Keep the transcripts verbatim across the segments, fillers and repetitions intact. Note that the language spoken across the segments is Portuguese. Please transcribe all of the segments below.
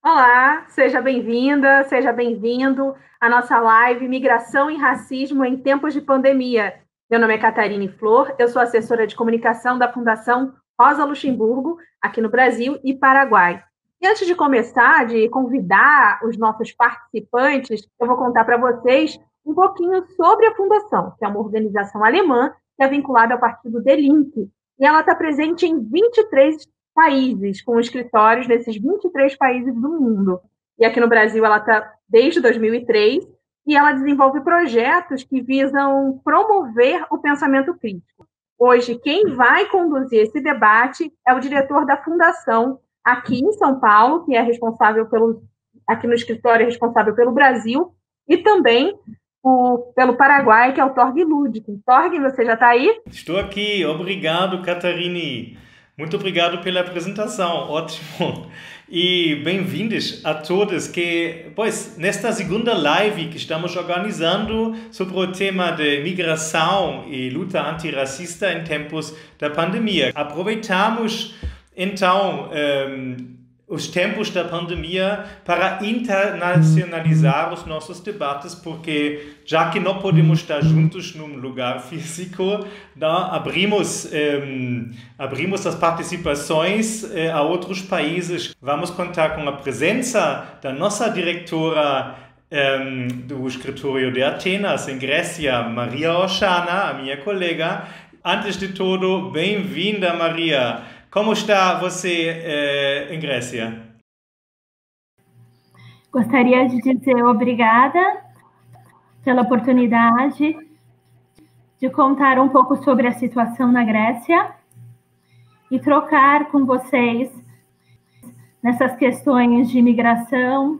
Olá, seja bem-vinda, seja bem-vindo à nossa live Migração e Racismo em Tempos de Pandemia. Meu nome é Catarine Flor, eu sou assessora de comunicação da Fundação Rosa Luxemburgo, aqui no Brasil e Paraguai. E antes de começar, de convidar os nossos participantes, eu vou contar para vocês um pouquinho sobre a Fundação, que é uma organização alemã que é vinculada ao partido Die Linke, e ela está presente em vinte e três países, com escritórios nesses vinte e três países do mundo. E aqui no Brasil ela está desde dois mil e três e ela desenvolve projetos que visam promover o pensamento crítico. Hoje, quem vai conduzir esse debate é o diretor da Fundação aqui em São Paulo, que é responsável pelo, aqui no escritório, é responsável pelo Brasil, e também o, pelo Paraguai, que é o Torg Ludwig. Torg, você já está aí? Estou aqui, obrigado, Catarine. Muito obrigado pela apresentação, ótimo. E bem-vindos a todos que, pois, nesta segunda live que estamos organizando sobre o tema de migração e luta antirracista em tempos da pandemia. Aproveitamos, então, um, os tempos da pandemia para internacionalizar os nossos debates, porque já que não podemos estar juntos num lugar físico, então abrimos, um, abrimos as participações uh, a outros países. Vamos contar com a presença da nossa diretora um, do escritório de Atenas, em Grécia, Maria Oshana, a minha colega. Antes de tudo, bem-vinda, Maria. Como está você eh, em Grécia? Gostaria de dizer obrigada pela oportunidade de contar um pouco sobre a situação na Grécia e trocar com vocês nessas questões de imigração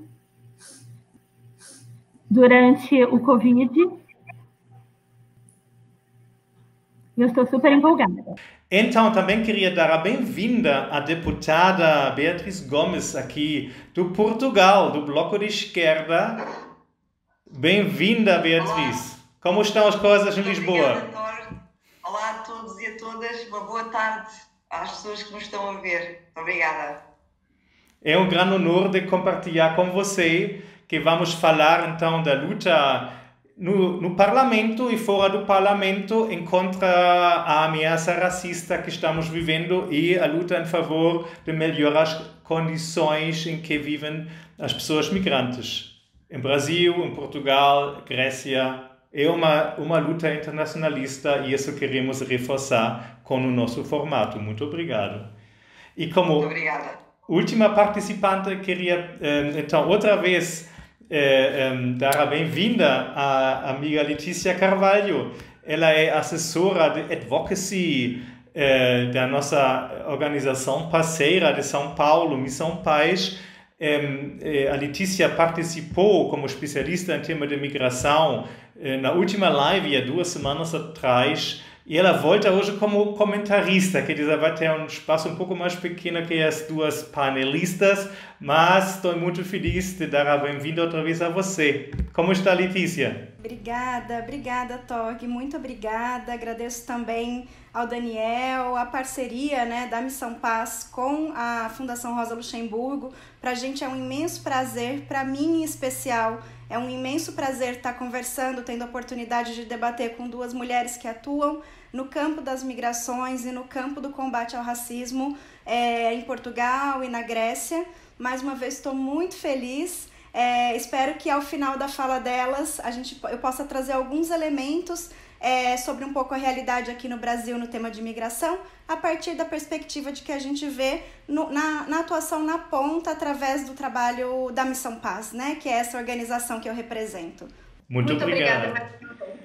durante o Covid. Eu estou super empolgada. Então, também queria dar a bem-vinda à deputada Beatriz Gomes, aqui do Portugal, do Bloco de Esquerda. Bem-vinda, Beatriz. Olá. Como estão as coisas em Lisboa? Obrigada, Olá a todos e a todas. Uma boa tarde às pessoas que nos estão a ver. Obrigada. É um grande honor de compartilhar com você que vamos falar, então, da luta No, no parlamento e fora do parlamento em contra a ameaça racista que estamos vivendo e a luta em favor de melhorar as condições em que vivem as pessoas migrantes. Em Brasil, em Portugal, Grécia, é uma, uma luta internacionalista e isso queremos reforçar com o nosso formato. Muito obrigado. E como Muito obrigada. Última participante, queria então outra vez É, um, dar a bem-vinda à amiga Letícia Carvalho. Ela é assessora de advocacy é, da nossa organização parceira de São Paulo, Missão Paz. É, é, a Letícia participou como especialista em tema de migração é, na última live, há duas semanas atrás, e ela volta hoje como comentarista, quer dizer, vai ter um espaço um pouco mais pequeno que as duas panelistas, mas estou muito feliz de dar a bem-vinda outra vez a você. Como está, Letícia? Obrigada, obrigada, Torg, muito obrigada. Agradeço também ao Daniel, a parceria, né, da Missão Paz com a Fundação Rosa Luxemburgo. Para a gente é um imenso prazer, para mim em especial, é um imenso prazer estar conversando, tendo a oportunidade de debater com duas mulheres que atuam no campo das migrações e no campo do combate ao racismo é, em Portugal e na Grécia. Mais uma vez estou muito feliz. É, espero que ao final da fala delas a gente, eu possa trazer alguns elementos é, sobre um pouco a realidade aqui no Brasil no tema de imigração, a partir da perspectiva de que a gente vê no, na, na atuação na ponta através do trabalho da Missão Paz, né, que é essa organização que eu represento. Muito, Muito obrigada. obrigada.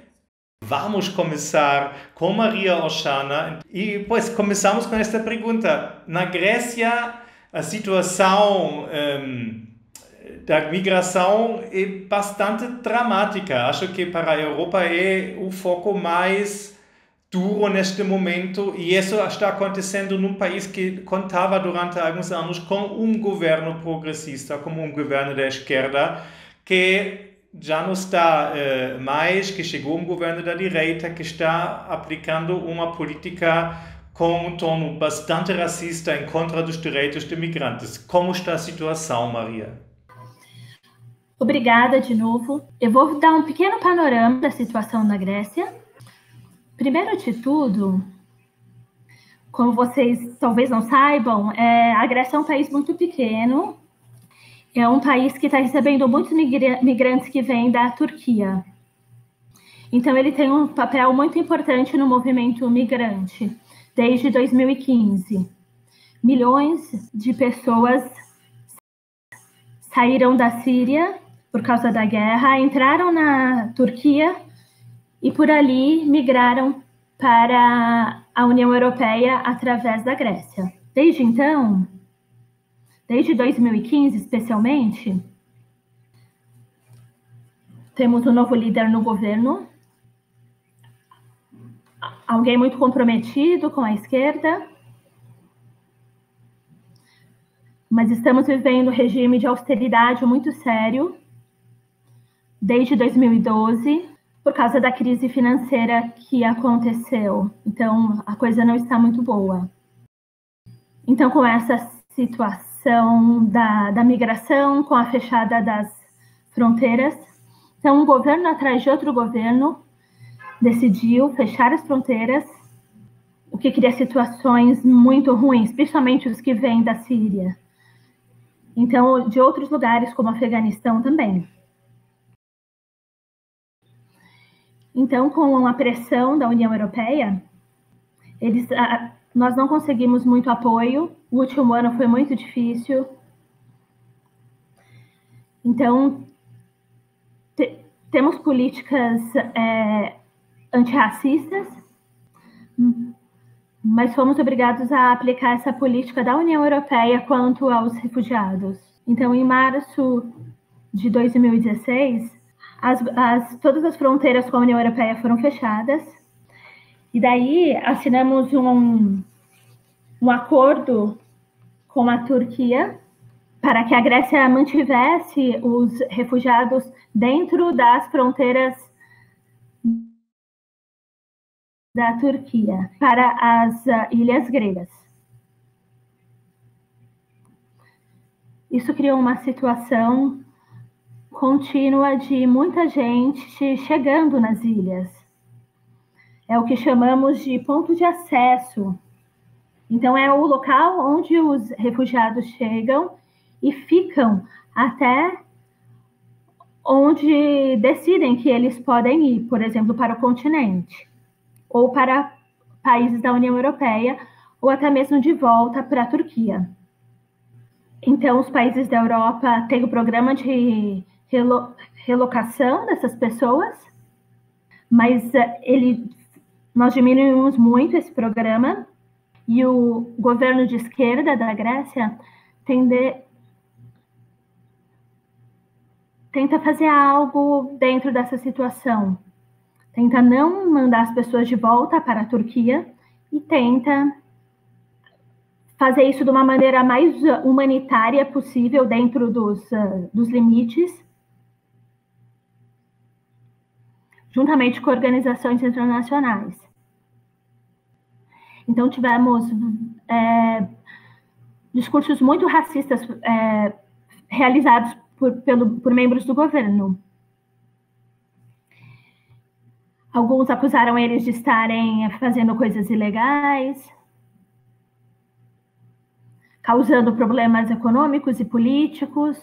Vamos começar com Maria Oshana e pois começamos com esta pergunta. Na Grécia a situação um, da migração é bastante dramática. Acho que para a Europa é o foco mais duro neste momento e isso está acontecendo num país que contava durante alguns anos com um governo progressista, como um governo da esquerda, que já não está uh, mais, que chegou um governo da direita que está aplicando uma política com um tom bastante racista em contra dos direitos de imigrantes. Como está a situação, Maria? Obrigada de novo. Eu vou dar um pequeno panorama da situação na Grécia. Primeiro de tudo, como vocês talvez não saibam, é, a Grécia é um país muito pequeno. É um país que está recebendo muitos migrantes que vêm da Turquia. Então, ele tem um papel muito importante no movimento migrante, desde dois mil e quinze. Milhões de pessoas saíram da Síria por causa da guerra, entraram na Turquia e por ali migraram para a União Europeia através da Grécia. Desde então, desde dois mil e quinze especialmente, temos um novo líder no governo, alguém muito comprometido com a esquerda, mas estamos vivendo um regime de austeridade muito sério desde dois mil e doze, por causa da crise financeira que aconteceu. Então, a coisa não está muito boa. Então, com essa situação da, da migração, com a fechada das fronteiras, então, um governo atrás de outro governo decidiu fechar as fronteiras, o que cria situações muito ruins, principalmente os que vêm da Síria. Então, de outros lugares, como Afeganistão também. Então, com a pressão da União Europeia, eles, nós não conseguimos muito apoio. O último ano foi muito difícil. Então, te, temos políticas é, antirracistas, mas fomos obrigados a aplicar essa política da União Europeia quanto aos refugiados. Então, em março de dois mil e dezesseis, as, as, todas as fronteiras com a União Europeia foram fechadas, e daí assinamos um, um acordo com a Turquia para que a Grécia mantivesse os refugiados dentro das fronteiras da Turquia para as uh, ilhas gregas. Isso criou uma situação contínua de muita gente chegando nas ilhas. É o que chamamos de ponto de acesso. Então, é o local onde os refugiados chegam e ficam até onde decidem que eles podem ir, por exemplo, para o continente, ou para países da União Europeia, ou até mesmo de volta para a Turquia. Então, os países da Europa têm o programa de relo- relocação dessas pessoas, mas ele, nós diminuímos muito esse programa, e o governo de esquerda da Grécia tende, tenta fazer algo dentro dessa situação. Tenta não mandar as pessoas de volta para a Turquia e tenta fazer isso de uma maneira mais humanitária possível dentro dos, uh, dos limites, juntamente com organizações internacionais. Então, tivemos é, discursos muito racistas é, realizados por, pelo, por membros do governo. Alguns acusaram eles de estarem fazendo coisas ilegais, causando problemas econômicos e políticos,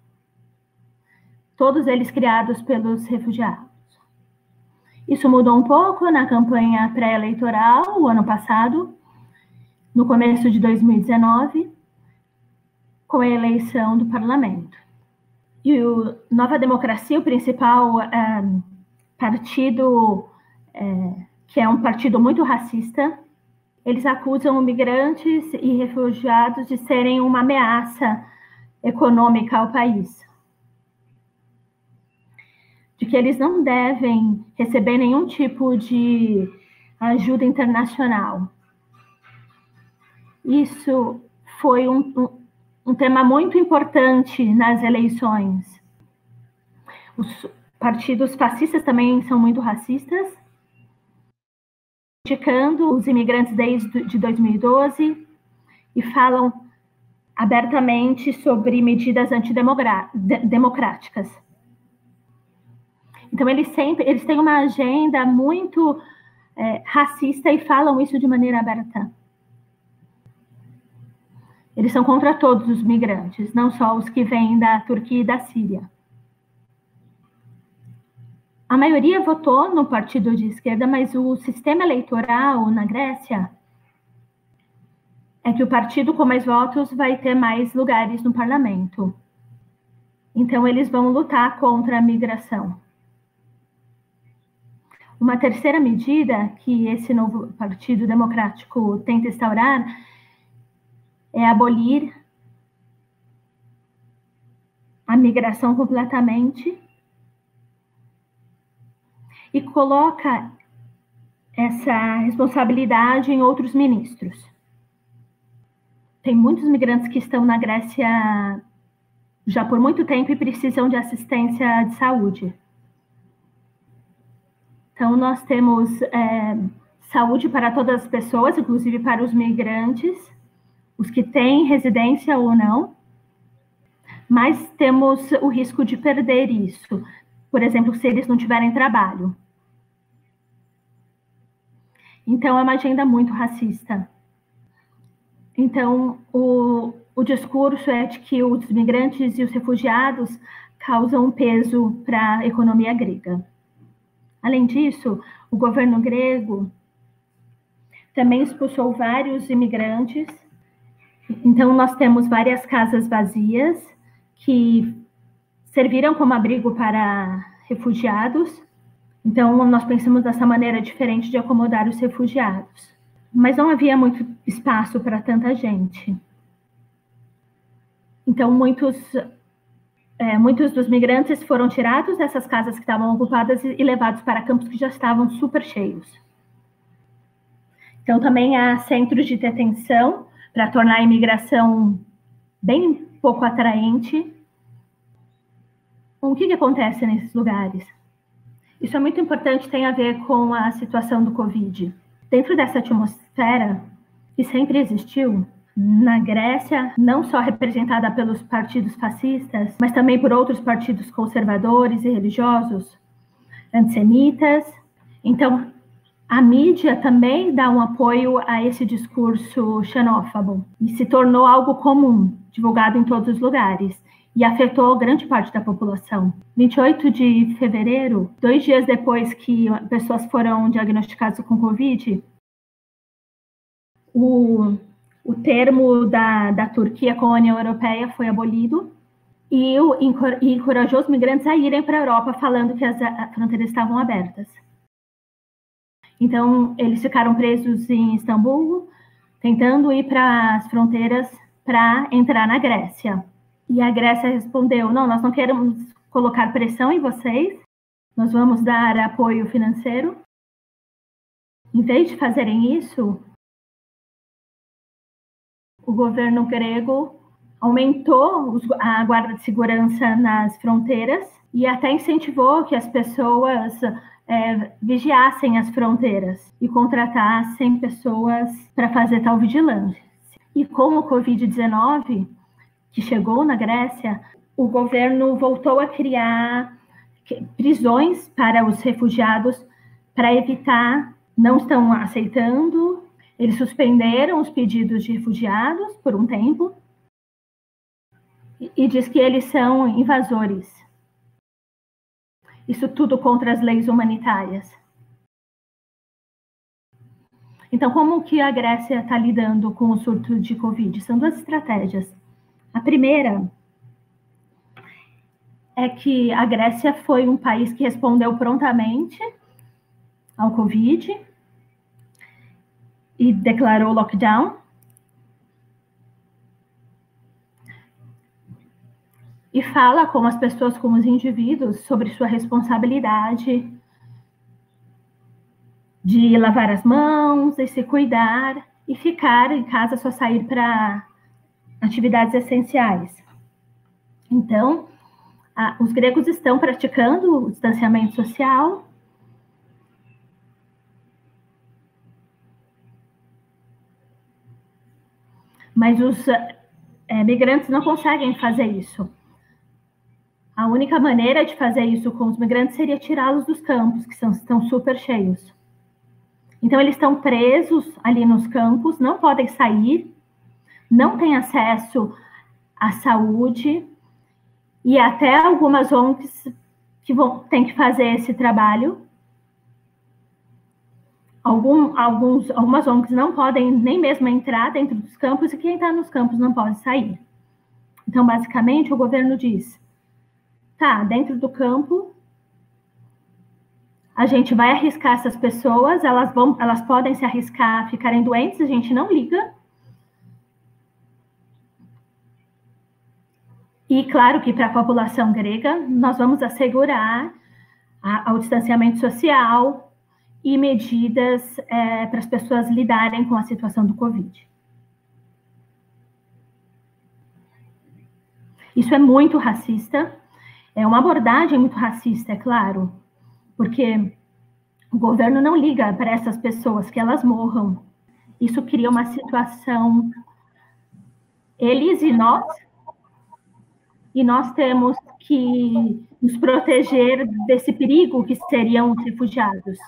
todos eles criados pelos refugiados. Isso mudou um pouco na campanha pré-eleitoral, o ano passado, no começo de dois mil e dezenove, com a eleição do parlamento. E o Nova Democracia, o principal é, partido, é, que é um partido muito racista, eles acusam migrantes e refugiados de serem uma ameaça econômica ao país. De que eles não devem receber nenhum tipo de ajuda internacional. Isso foi um, um, um tema muito importante nas eleições. Os partidos fascistas também são muito racistas. criticando os imigrantes desde de dois mil e doze e falam abertamente sobre medidas antidemocráticas. Então, eles sempre eles têm uma agenda muito é, racista e falam isso de maneira aberta. Eles são contra todos os migrantes, não só os que vêm da Turquia e da Síria. A maioria votou no partido de esquerda, mas o sistema eleitoral na Grécia é que o partido com mais votos vai ter mais lugares no parlamento. Então, eles vão lutar contra a migração. Uma terceira medida que esse novo Partido Democrático tenta instaurar é abolir a migração completamente e coloca essa responsabilidade em outros ministros. Tem muitos migrantes que estão na Grécia já por muito tempo e precisam de assistência de saúde. Então, nós temos é, saúde para todas as pessoas, inclusive para os migrantes, os que têm residência ou não, mas temos o risco de perder isso. Por exemplo, se eles não tiverem trabalho. Então, é uma agenda muito racista. Então, o, o discurso é de que os migrantes e os refugiados causam um peso para a economia grega. Além disso, o governo grego também expulsou vários imigrantes. Então, nós temos várias casas vazias que serviram como abrigo para refugiados. Então, nós pensamos dessa maneira diferente de acomodar os refugiados. Mas não havia muito espaço para tanta gente. Então, muitos, é, muitos dos migrantes foram tirados dessas casas que estavam ocupadas e, e levados para campos que já estavam super cheios. Então, também há centros de detenção para tornar a imigração bem pouco atraente. O que, que acontece nesses lugares? Isso é muito importante, tem a ver com a situação do Covid. Dentro dessa atmosfera, que sempre existiu, na Grécia, não só representada pelos partidos fascistas, mas também por outros partidos conservadores e religiosos, antissemitas. Então, a mídia também dá um apoio a esse discurso xenófobo e se tornou algo comum, divulgado em todos os lugares, e afetou grande parte da população. vinte e oito de fevereiro, dois dias depois que pessoas foram diagnosticadas com Covid, o, o termo da, da Turquia com a União Europeia foi abolido e, o, e encorajou os migrantes a irem para a Europa falando que as a, fronteiras estavam abertas. Então, eles ficaram presos em Istambul, tentando ir para as fronteiras para entrar na Grécia. E a Grécia respondeu, não, nós não queremos colocar pressão em vocês, nós vamos dar apoio financeiro. Em vez de fazerem isso, o governo grego aumentou os, a guarda de segurança nas fronteiras e até incentivou que as pessoas é, vigiassem as fronteiras e contratassem pessoas para fazer tal vigilância. E com o covid dezenove, que chegou na Grécia, o governo voltou a criar prisões para os refugiados para evitar, não estão aceitando, eles suspenderam os pedidos de refugiados por um tempo e, e diz que eles são invasores. Isso tudo contra as leis humanitárias. Então, como que a Grécia está lidando com o surto de Covid? São duas estratégias. A primeira é que a Grécia foi um país que respondeu prontamente ao Covid e declarou lockdown. E fala com as pessoas, com os indivíduos, sobre sua responsabilidade de lavar as mãos, de se cuidar e ficar em casa, só sair para atividades essenciais. Então, a, os gregos estão praticando o distanciamento social Mas os é, migrantes não conseguem fazer isso. A única maneira de fazer isso com os migrantes seria tirá-los dos campos, que são, estão super cheios. Então, eles estão presos ali nos campos, não podem sair, não têm acesso à saúde, e até algumas O N Gs que vão, têm que fazer esse trabalho. Algum, alguns, algumas O N Gs não podem nem mesmo entrar dentro dos campos, e quem está nos campos não pode sair. Então, basicamente, o governo diz, tá, dentro do campo, a gente vai arriscar essas pessoas, elas, vão, elas podem se arriscar a ficarem doentes, a gente não liga. E, claro, que para a população grega, nós vamos assegurar a, o distanciamento social e medidas é, para as pessoas lidarem com a situação do Covid. Isso é muito racista, é uma abordagem muito racista, é claro, porque o governo não liga para essas pessoas, que elas morram. Isso cria uma situação, eles e nós, e nós temos que nos proteger desse perigo que seriam os refugiados.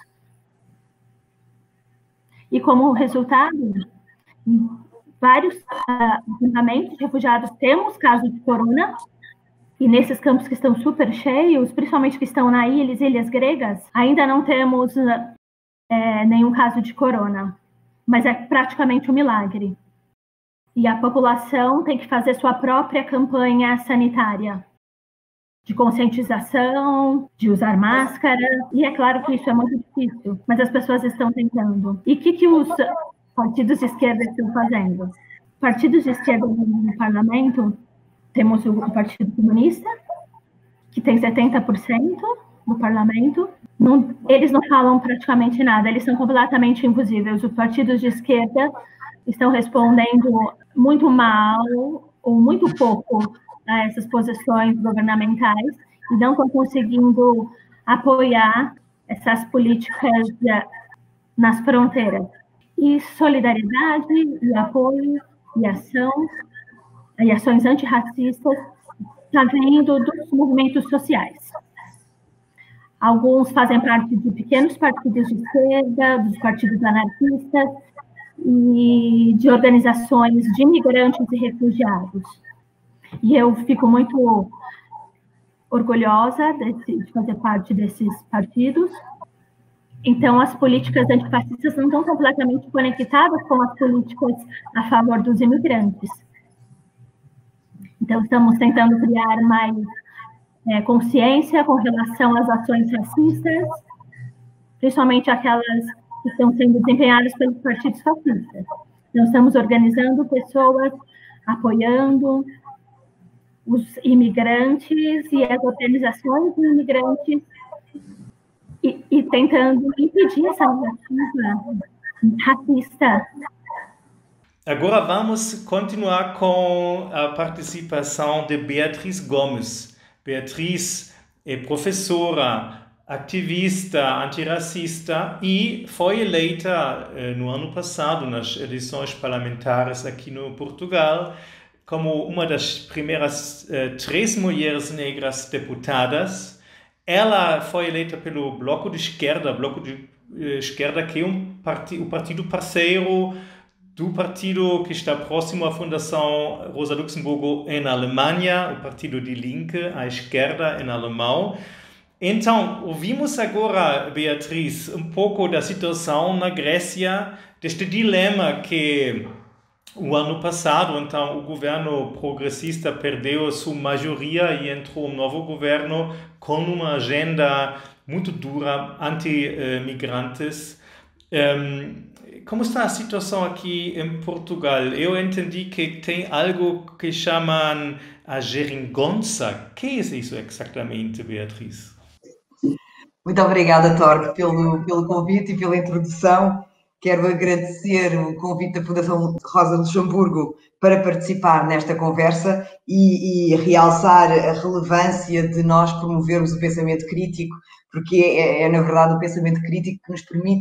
E como resultado, em vários acampamentos de refugiados temos casos de corona, e nesses campos que estão super cheios, principalmente que estão na ilhas, ilhas gregas, ainda não temos é, nenhum caso de corona, mas é praticamente um milagre. E a população tem que fazer sua própria campanha sanitária, de conscientização, de usar máscara, e é claro que isso é muito difícil, mas as pessoas estão tentando. E o que, que os partidos de esquerda estão fazendo? Partidos de esquerda no parlamento, temos o Partido Comunista, que tem setenta por cento do parlamento. Não, eles não falam praticamente nada, eles são completamente invisíveis. Os partidos de esquerda estão respondendo muito mal ou muito pouco a essas posições governamentais e não estão conseguindo apoiar essas políticas nas fronteiras. E solidariedade, e apoio, e ação, e ações antirracistas está vindo dos movimentos sociais. Alguns fazem parte de pequenos partidos de esquerda, dos partidos anarquistas e de organizações de imigrantes e refugiados. E eu fico muito orgulhosa desse, de fazer parte desses partidos. Então, as políticas antifascistas não estão completamente conectadas com as políticas a favor dos imigrantes. Então, estamos tentando criar mais é, consciência com relação às ações racistas, principalmente aquelas que estão sendo desempenhadas pelos partidos fascistas. Então, estamos organizando pessoas, apoiando os imigrantes e as organizações de imigrantes e, e tentando impedir essa narrativa racista. Agora vamos continuar com a participação de Beatriz Gomes. Beatriz é professora, ativista antirracista e foi eleita eh, no ano passado nas eleições parlamentares aqui no Portugal como uma das primeiras eh, três mulheres negras deputadas. Ela foi eleita pelo Bloco de Esquerda, Bloco de eh, Esquerda que é um parti- o partido parceiro do partido que está próximo à Fundação Rosa Luxemburgo em Alemanha, o partido Die Linke, à esquerda em alemão. Então, ouvimos agora, Beatriz, um pouco da situação na Grécia, deste dilema que o ano passado, então, o governo progressista perdeu sua maioria e entrou um novo governo com uma agenda muito dura anti-migrantes. Um, Como está a situação aqui em Portugal? Eu entendi que tem algo que chamam a geringonça. O que é isso exatamente, Beatriz? Muito obrigada, Torque, pelo, pelo convite e pela introdução. Quero agradecer o convite da Fundação Rosa Luxemburgo para participar nesta conversa e, e realçar a relevância de nós promovermos o pensamento crítico, porque é, é, na verdade, o pensamento crítico que nos permite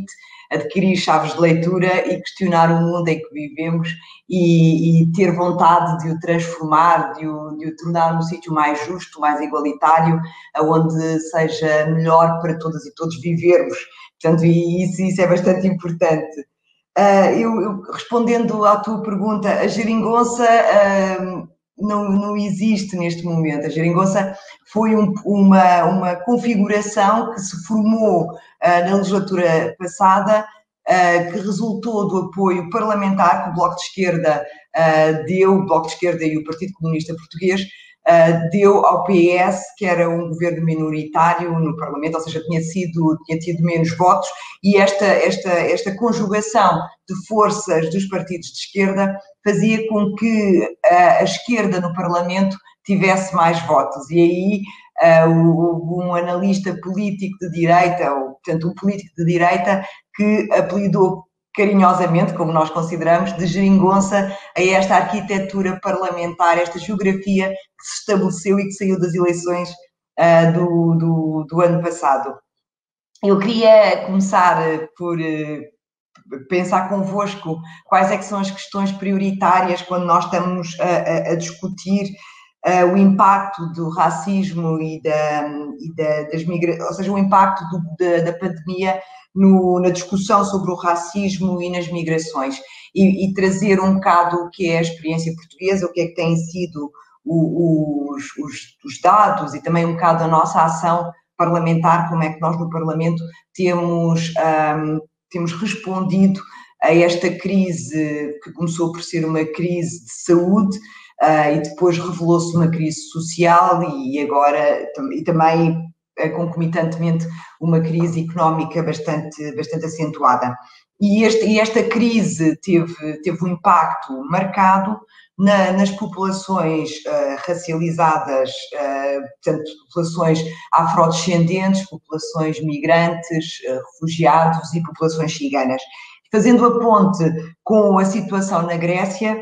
adquirir chaves de leitura e questionar o mundo em que vivemos e, e ter vontade de o transformar, de o, de o tornar um sítio mais justo, mais igualitário, onde seja melhor para todas e todos vivermos. Portanto, e isso, isso é bastante importante. Uh, eu, eu, respondendo à tua pergunta, a geringonça uh, não, não existe neste momento. A geringonça foi um, uma, uma configuração que se formou uh, na legislatura passada, uh, que resultou do apoio parlamentar que o Bloco de Esquerda uh, deu, o Bloco de Esquerda e o Partido Comunista Português, Uh, deu ao P S, que era um governo minoritário no Parlamento, ou seja, tinha, sido, tinha tido menos votos, e esta, esta, esta conjugação de forças dos partidos de esquerda fazia com que uh, a esquerda no Parlamento tivesse mais votos. E aí uh, um analista político de direita, ou, portanto, um político de direita, que apelidou carinhosamente, como nós consideramos, de geringonça a esta arquitetura parlamentar, esta geografia que se estabeleceu e que saiu das eleições uh, do, do, do ano passado. Eu queria começar por uh, pensar convosco quais é que são as questões prioritárias quando nós estamos a, a, a discutir uh, o impacto do racismo e, da, e da, das migrações, ou seja, o impacto do, da, da pandemia No, na discussão sobre o racismo e nas migrações e, e trazer um bocado o que é a experiência portuguesa, o que é que têm sido o, os, os, os dados e também um bocado a nossa ação parlamentar, como é que nós no Parlamento temos, um, temos respondido a esta crise que começou por ser uma crise de saúde uh, e depois revelou-se uma crise social e agora e também concomitantemente uma crise económica bastante, bastante acentuada. E, este, e esta crise teve, teve um impacto marcado na, nas populações uh, racializadas, uh, portanto, populações afrodescendentes, populações migrantes, uh, refugiados e populações ciganas. Fazendo a ponte com a situação na Grécia,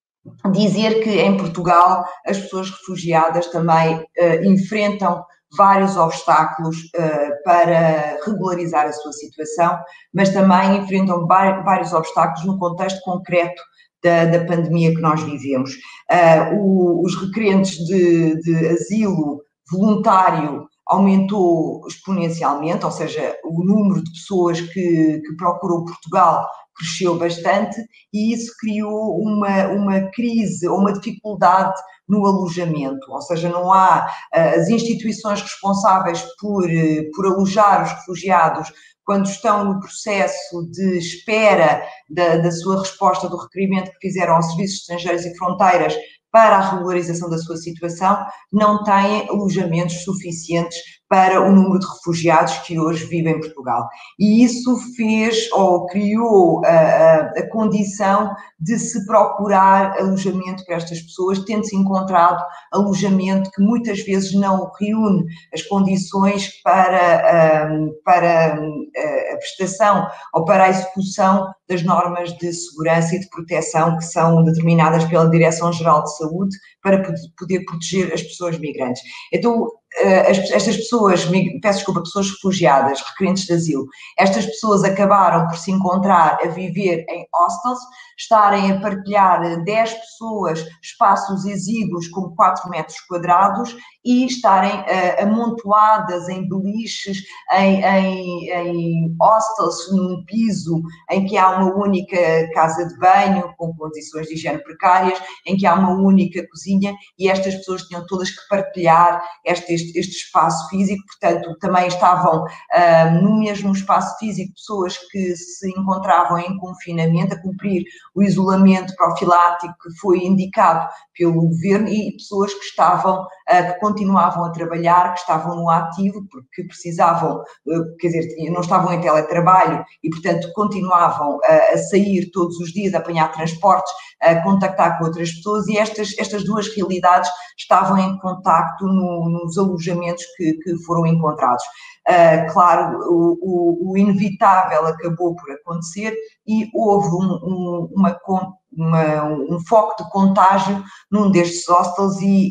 dizer que em Portugal as pessoas refugiadas também uh, enfrentam vários obstáculos uh, para regularizar a sua situação, mas também enfrentam vários obstáculos no contexto concreto da, da pandemia que nós vivemos. Uh, o, os requerentes de, de asilo voluntário aumentou exponencialmente, ou seja, o número de pessoas que, que procuram Portugal cresceu bastante e isso criou uma, uma crise ou uma dificuldade no alojamento, ou seja, não há as instituições responsáveis por, por alojar os refugiados quando estão no processo de espera da, da sua resposta do requerimento que fizeram aos Serviços Estrangeiros e Fronteiras para a regularização da sua situação, não têm alojamentos suficientes para o número de refugiados que hoje vivem em Portugal. E isso fez ou criou a, a, a condição de se procurar alojamento para estas pessoas, tendo-se encontrado alojamento que muitas vezes não reúne as condições para, para a prestação ou para a execução das normas de segurança e de proteção que são determinadas pela Direção-Geral de Saúde para poder proteger as pessoas migrantes. Então, estas pessoas, peço desculpa, pessoas refugiadas, requerentes de asilo, estas pessoas acabaram por se encontrar a viver em hostels, estarem a partilhar dez pessoas, espaços exíguos com quatro metros quadrados e estarem uh, amontoadas em beliches, em, em, em hostels, num piso em que há uma única casa de banho, com condições de higiene precárias, em que há uma única cozinha e estas pessoas tinham todas que partilhar este, este, este espaço físico, portanto também estavam uh, no mesmo espaço físico pessoas que se encontravam em confinamento a cumprir o isolamento profilático que foi indicado pelo governo e pessoas que estavam, uh, que continuavam a trabalhar, que estavam no ativo, porque precisavam, uh, quer dizer, não estavam em teletrabalho e, portanto, continuavam uh, a sair todos os dias, a apanhar transportes, a contactar com outras pessoas e estas, estas duas realidades estavam em contacto no, nos alojamentos que, que foram encontrados. Uh, claro, o, o, o inevitável acabou por acontecer e houve um, um, uma, uma, um foco de contágio num destes hostels e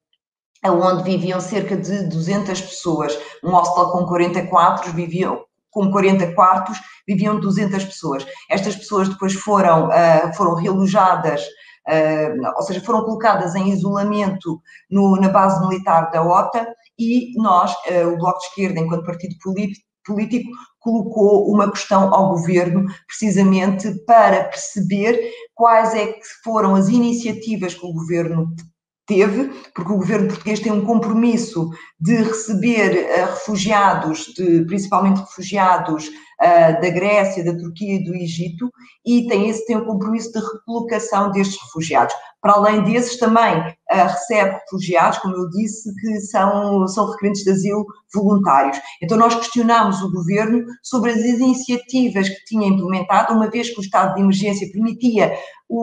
um, onde viviam cerca de duzentas pessoas. Um hostel com quarenta e quatro, viviam, com quarenta quartos, viviam duzentas pessoas. Estas pessoas depois foram, uh, foram realojadas, uh, ou seja, foram colocadas em isolamento no, na base militar da OTA, e nós, uh, o Bloco de Esquerda, enquanto partido político, colocou uma questão ao governo, precisamente para perceber quais é que foram as iniciativas que o governo teve, porque o governo português tem um compromisso de receber uh, refugiados, de, principalmente refugiados uh, da Grécia, da Turquia e do Egito, e tem esse tem um compromisso de recolocação destes refugiados. Para além desses, também uh, recebe refugiados, como eu disse, que são, são requerentes de asilo voluntários. Então nós questionámos o governo sobre as iniciativas que tinha implementado, uma vez que o estado de emergência permitia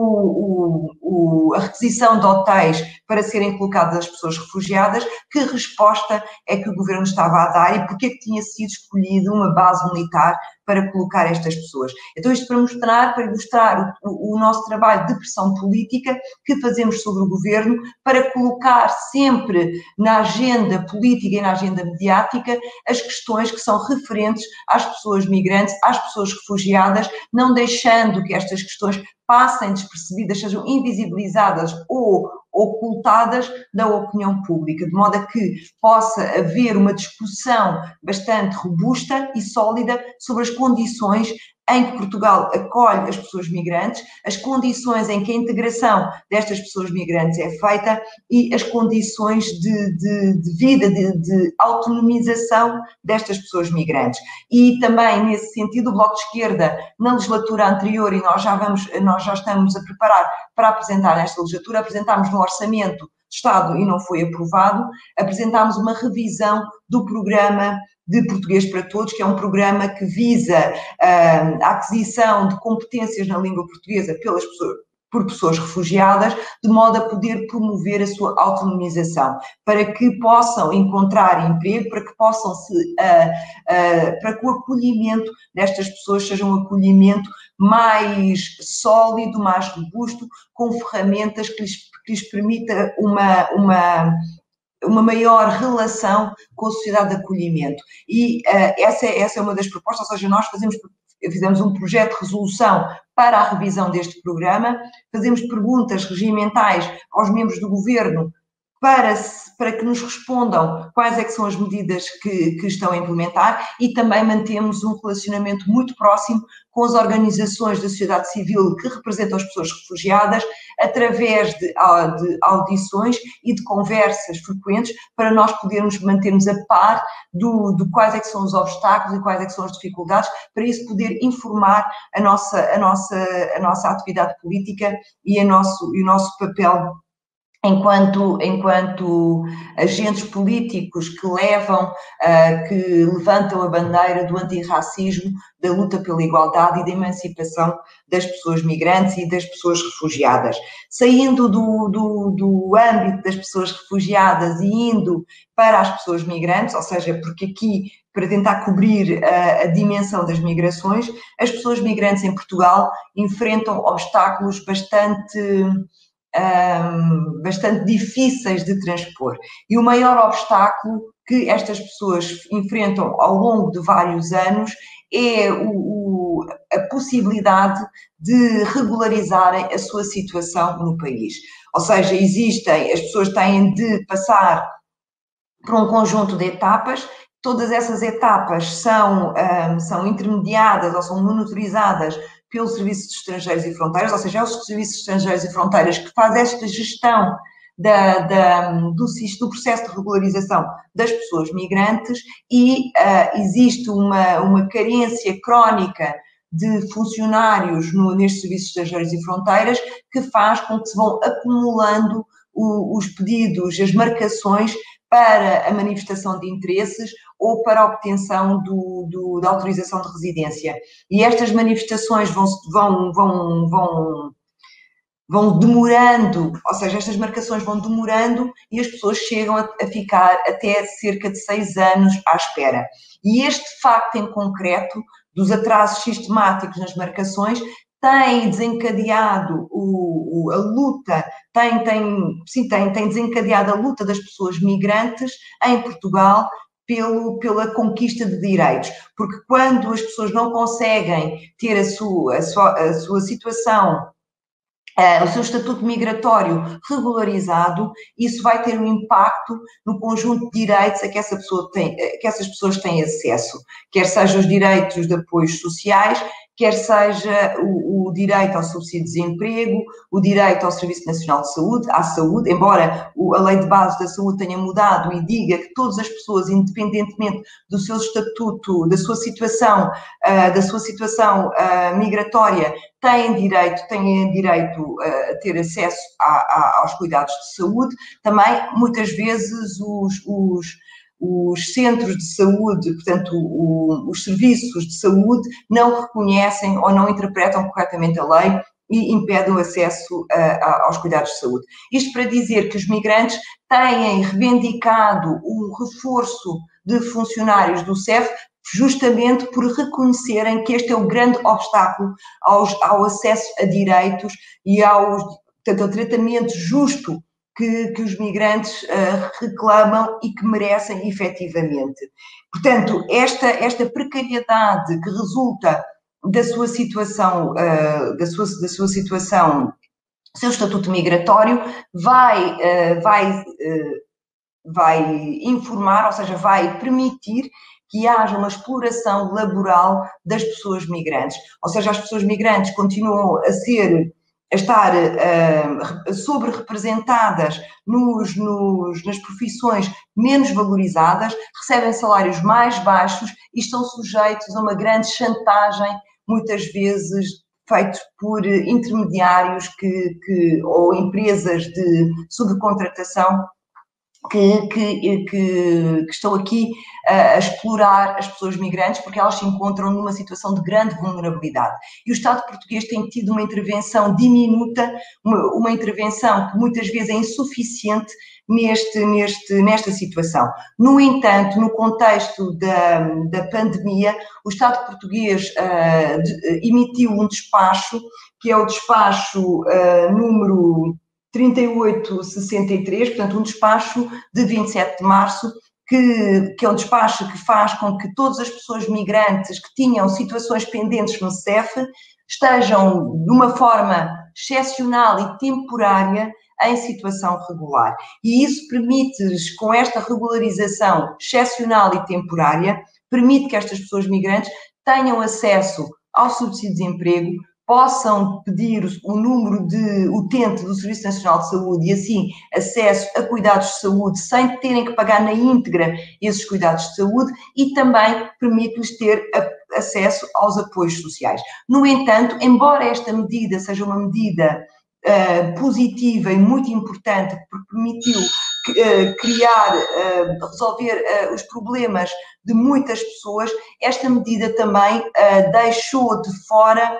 o, o, o, a requisição de hotéis para serem colocadas as pessoas refugiadas, que resposta é que o governo estava a dar e porque é que tinha sido escolhida uma base militar para colocar estas pessoas. Então isto para mostrar, para ilustrar o, o nosso trabalho de pressão política que fazemos sobre o governo, para colocar sempre na agenda política e na agenda mediática as questões que são referentes às pessoas migrantes, às pessoas refugiadas, não deixando que estas questões passem despercebidas, sejam invisibilizadas ou ocultadas da opinião pública, de modo a que possa haver uma discussão bastante robusta e sólida sobre as condições em que Portugal acolhe as pessoas migrantes, as condições em que a integração destas pessoas migrantes é feita e as condições de, de, de vida, de, de autonomização destas pessoas migrantes. E também, nesse sentido, o Bloco de Esquerda, na legislatura anterior, e nós já, vamos, nós já estamos a preparar para apresentar nesta legislatura, apresentámos no Orçamento de Estado e não foi aprovado, apresentámos uma revisão do programa de Português para Todos, que é um programa que visa uh, a aquisição de competências na língua portuguesa pelas pessoas, por pessoas refugiadas, de modo a poder promover a sua autonomização, para que possam encontrar emprego, para que possam se, uh, uh, para que o acolhimento destas pessoas seja um acolhimento mais sólido, mais robusto, com ferramentas que lhes, que lhes permita uma, uma uma maior relação com a sociedade de acolhimento. E uh, essa, é, essa é uma das propostas, ou seja, nós fazemos, fizemos um projeto de resolução para a revisão deste programa, fazemos perguntas regimentais aos membros do governo para, para que nos respondam quais é que são as medidas que, que estão a implementar, e também mantemos um relacionamento muito próximo com as organizações da sociedade civil que representam as pessoas refugiadas, através de, de audições e de conversas frequentes, para nós podermos mantermos a par do, de quais é que são os obstáculos e quais é que são as dificuldades, para isso poder informar a nossa, a nossa, a nossa atividade política e, a nosso, e o nosso papel enquanto, enquanto agentes políticos que levam, uh, que levantam a bandeira do antirracismo, da luta pela igualdade e da emancipação das pessoas migrantes e das pessoas refugiadas. Saindo do, do, do âmbito das pessoas refugiadas e indo para as pessoas migrantes, ou seja, porque aqui, para tentar cobrir a, a dimensão das migrações, as pessoas migrantes em Portugal enfrentam obstáculos bastante... Um, bastante difíceis de transpor. E o maior obstáculo que estas pessoas enfrentam ao longo de vários anos é o, o, a possibilidade de regularizarem a sua situação no país. Ou seja, existem, as pessoas têm de passar por um conjunto de etapas. Todas essas etapas são, um, são intermediadas ou são monitorizadas pelo Serviço de Estrangeiros e Fronteiras, ou seja, é o Serviço de Estrangeiros e Fronteiras que faz esta gestão da, da, do, do processo de regularização das pessoas migrantes, e uh, existe uma, uma carência crónica de funcionários no, neste Serviço de Estrangeiros e Fronteiras, que faz com que se vão acumulando o, os pedidos, as marcações para a manifestação de interesses ou para a obtenção do, do, da autorização de residência. E estas manifestações vão, vão, vão, vão, vão demorando, ou seja, estas marcações vão demorando e as pessoas chegam a, a ficar até cerca de seis anos à espera. E este facto em concreto, dos atrasos sistemáticos nas marcações, tem desencadeado o, o, a luta, tem, tem, sim, tem, tem desencadeado a luta das pessoas migrantes em Portugal pelo, pela conquista de direitos, porque quando as pessoas não conseguem ter a sua, a sua, a sua situação, Uh, o seu estatuto migratório regularizado, isso vai ter um impacto no conjunto de direitos a que, essa pessoa tem, que essas pessoas têm acesso, quer sejam os direitos de apoios sociais, quer seja o, o direito ao subsídio de desemprego, o direito ao Serviço Nacional de Saúde, à saúde, embora a Lei de Base da Saúde tenha mudado e diga que todas as pessoas, independentemente do seu estatuto, da sua situação, uh, da sua situação uh, migratória, têm direito, têm direito a ter acesso a, a, aos cuidados de saúde. Também, muitas vezes, os, os, os centros de saúde, portanto, o, os serviços de saúde, não reconhecem ou não interpretam corretamente a lei e impedem o acesso a, a, aos cuidados de saúde. Isto para dizer que os migrantes têm reivindicado o reforço de funcionários do S E F justamente por reconhecerem que este é o grande obstáculo aos, ao acesso a direitos e aos, portanto, ao tratamento justo que, que os migrantes uh, reclamam e que merecem efetivamente. Portanto, esta, esta precariedade que resulta da sua situação, uh, da sua, da sua situação, seu estatuto migratório, vai, uh, vai, uh, vai informar, ou seja, vai permitir que haja uma exploração laboral das pessoas migrantes. Ou seja, as pessoas migrantes continuam a ser, a estar uh, sobre-representadas nos, nos, nas profissões menos valorizadas, recebem salários mais baixos e estão sujeitos a uma grande chantagem, muitas vezes feitos por intermediários que, que, ou empresas de subcontratação Que, que, que, que estão aqui a, a explorar as pessoas migrantes porque elas se encontram numa situação de grande vulnerabilidade. E o Estado português tem tido uma intervenção diminuta, uma, uma intervenção que muitas vezes é insuficiente neste, neste, nesta situação. No entanto, no contexto da, da pandemia, o Estado português uh, de, emitiu um despacho, que é o despacho uh, número trinta e oito sessenta e três, portanto um despacho de vinte e sete de março, que, que é um despacho que faz com que todas as pessoas migrantes que tinham situações pendentes no S E F estejam de uma forma excepcional e temporária em situação regular. E isso permite, com esta regularização excepcional e temporária, permite que estas pessoas migrantes tenham acesso ao subsídio de desemprego, possam pedir o número de utente do Serviço Nacional de Saúde e, assim, acesso a cuidados de saúde sem terem que pagar na íntegra esses cuidados de saúde e também permite-lhes ter acesso aos apoios sociais. No entanto, embora esta medida seja uma medida uh, positiva e muito importante, porque permitiu uh, criar, uh, resolver uh, os problemas de muitas pessoas, esta medida também uh, deixou de fora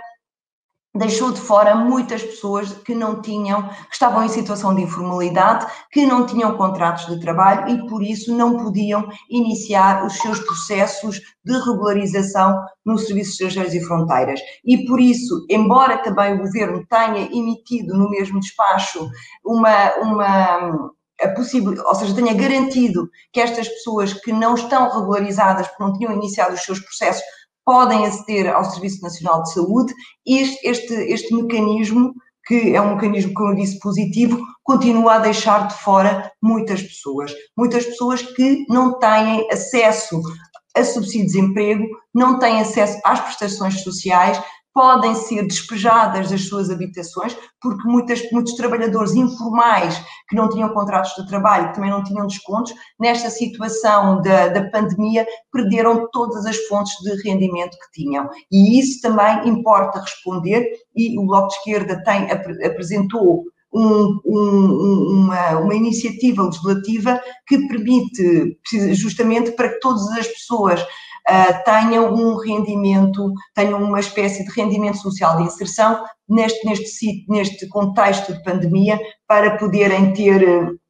deixou de fora muitas pessoas que não tinham, que estavam em situação de informalidade, que não tinham contratos de trabalho e por isso não podiam iniciar os seus processos de regularização no Serviço de Estrangeiros e Fronteiras. E por isso, embora também o Governo tenha emitido no mesmo despacho uma, uma a possível, ou seja, tenha garantido que estas pessoas que não estão regularizadas porque não tinham iniciado os seus processos podem aceder ao Serviço Nacional de Saúde, este, este, este mecanismo, que é um mecanismo, como eu disse, positivo, continua a deixar de fora muitas pessoas. Muitas pessoas que não têm acesso a subsídio de desemprego, não têm acesso às prestações sociais, podem ser despejadas das suas habitações, porque muitas, muitos trabalhadores informais que não tinham contratos de trabalho, que também não tinham descontos, nesta situação da, da pandemia, perderam todas as fontes de rendimento que tinham. E isso também importa responder, e o Bloco de Esquerda tem, apresentou um, um, uma, uma iniciativa legislativa que permite, justamente para que todas as pessoas Uh, tenham um rendimento, tenham uma espécie de rendimento social de inserção neste, neste, neste contexto de pandemia para poderem ter,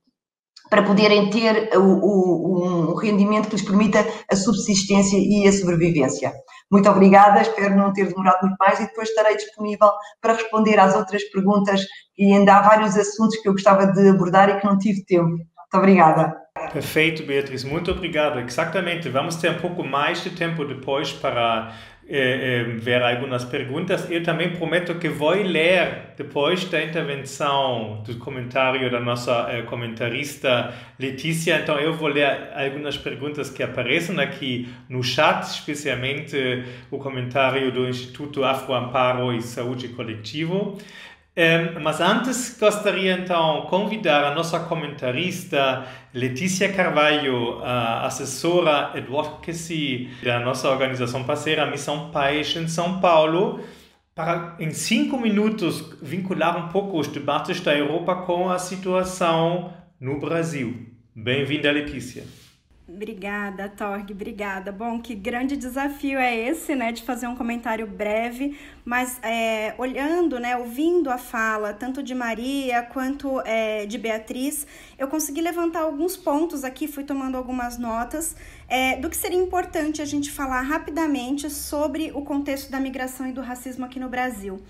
para poderem ter o, o, um rendimento que lhes permita a subsistência e a sobrevivência. Muito obrigada, espero não ter demorado muito mais e depois estarei disponível para responder às outras perguntas e ainda há vários assuntos que eu gostava de abordar e que não tive tempo. Muito obrigada. Perfeito, Beatriz, muito obrigado. Exatamente, vamos ter um pouco mais de tempo depois para eh, eh, ver algumas perguntas. Eu também prometo que vou ler, depois da intervenção, do comentário da nossa eh, comentarista Letícia, então eu vou ler algumas perguntas que aparecem aqui no chat, especialmente o comentário do Instituto Afro Amparo e Saúde Coletivo. Um, mas antes gostaria então de convidar a nossa comentarista Letícia Carvalho, a assessora Advocacy da nossa organização parceira Missão Paz em São Paulo, para em cinco minutos vincular um pouco os debates da Europa com a situação no Brasil. Bem-vinda, Letícia. Obrigada, Torg, obrigada. Bom, que grande desafio é esse, né, de fazer um comentário breve, mas é, olhando, né, ouvindo a fala tanto de Maria quanto é, de Beatriz, eu consegui levantar alguns pontos aqui, fui tomando algumas notas é, do que seria importante a gente falar rapidamente sobre o contexto da migração e do racismo aqui no Brasil.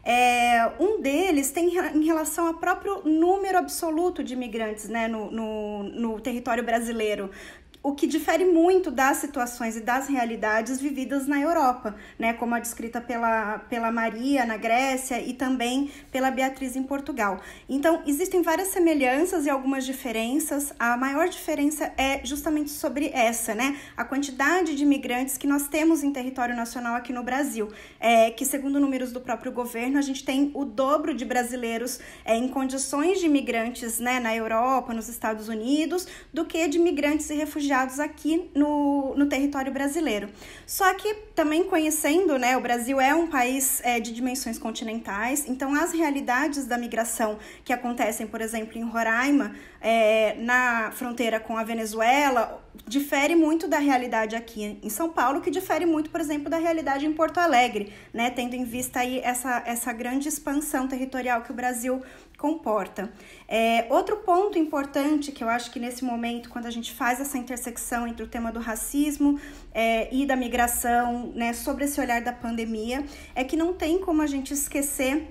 É, um deles tem em relação ao próprio número absoluto de imigrantes, né, no, no, no território brasileiro, o que difere muito das situações e das realidades vividas na Europa, né, como a descrita pela, pela Maria na Grécia e também pela Beatriz em Portugal. Então, existem várias semelhanças e algumas diferenças. A maior diferença é justamente sobre essa, né, a quantidade de imigrantes que nós temos em território nacional aqui no Brasil, é, que segundo números do próprio governo, a gente tem o dobro de brasileiros é, em condições de imigrantes, né, na Europa, nos Estados Unidos, do que de imigrantes e refugiados aqui no, no território brasileiro. Só que também conhecendo, né, o Brasil é um país é, de dimensões continentais, então as realidades da migração que acontecem, por exemplo, em Roraima, é, na fronteira com a Venezuela, difere muito da realidade aqui em São Paulo, que difere muito, por exemplo, da realidade em Porto Alegre, né, tendo em vista aí essa, essa grande expansão territorial que o Brasil comporta. É, outro ponto importante que eu acho que nesse momento, quando a gente faz essa intersecção entre o tema do racismo é, e da migração, né, sobre esse olhar da pandemia, é que não tem como a gente esquecer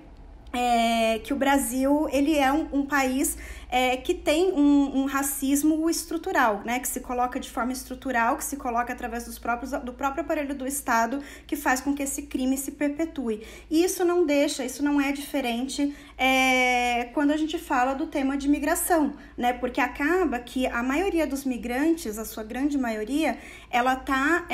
é, que o Brasil ele é um, um país É, que tem um, um racismo estrutural, né, que se coloca de forma estrutural, que se coloca através dos próprios, do próprio aparelho do Estado, que faz com que esse crime se perpetue. E isso não deixa, isso não é diferente é, quando a gente fala do tema de migração, né, porque acaba que a maioria dos migrantes, a sua grande maioria, ela está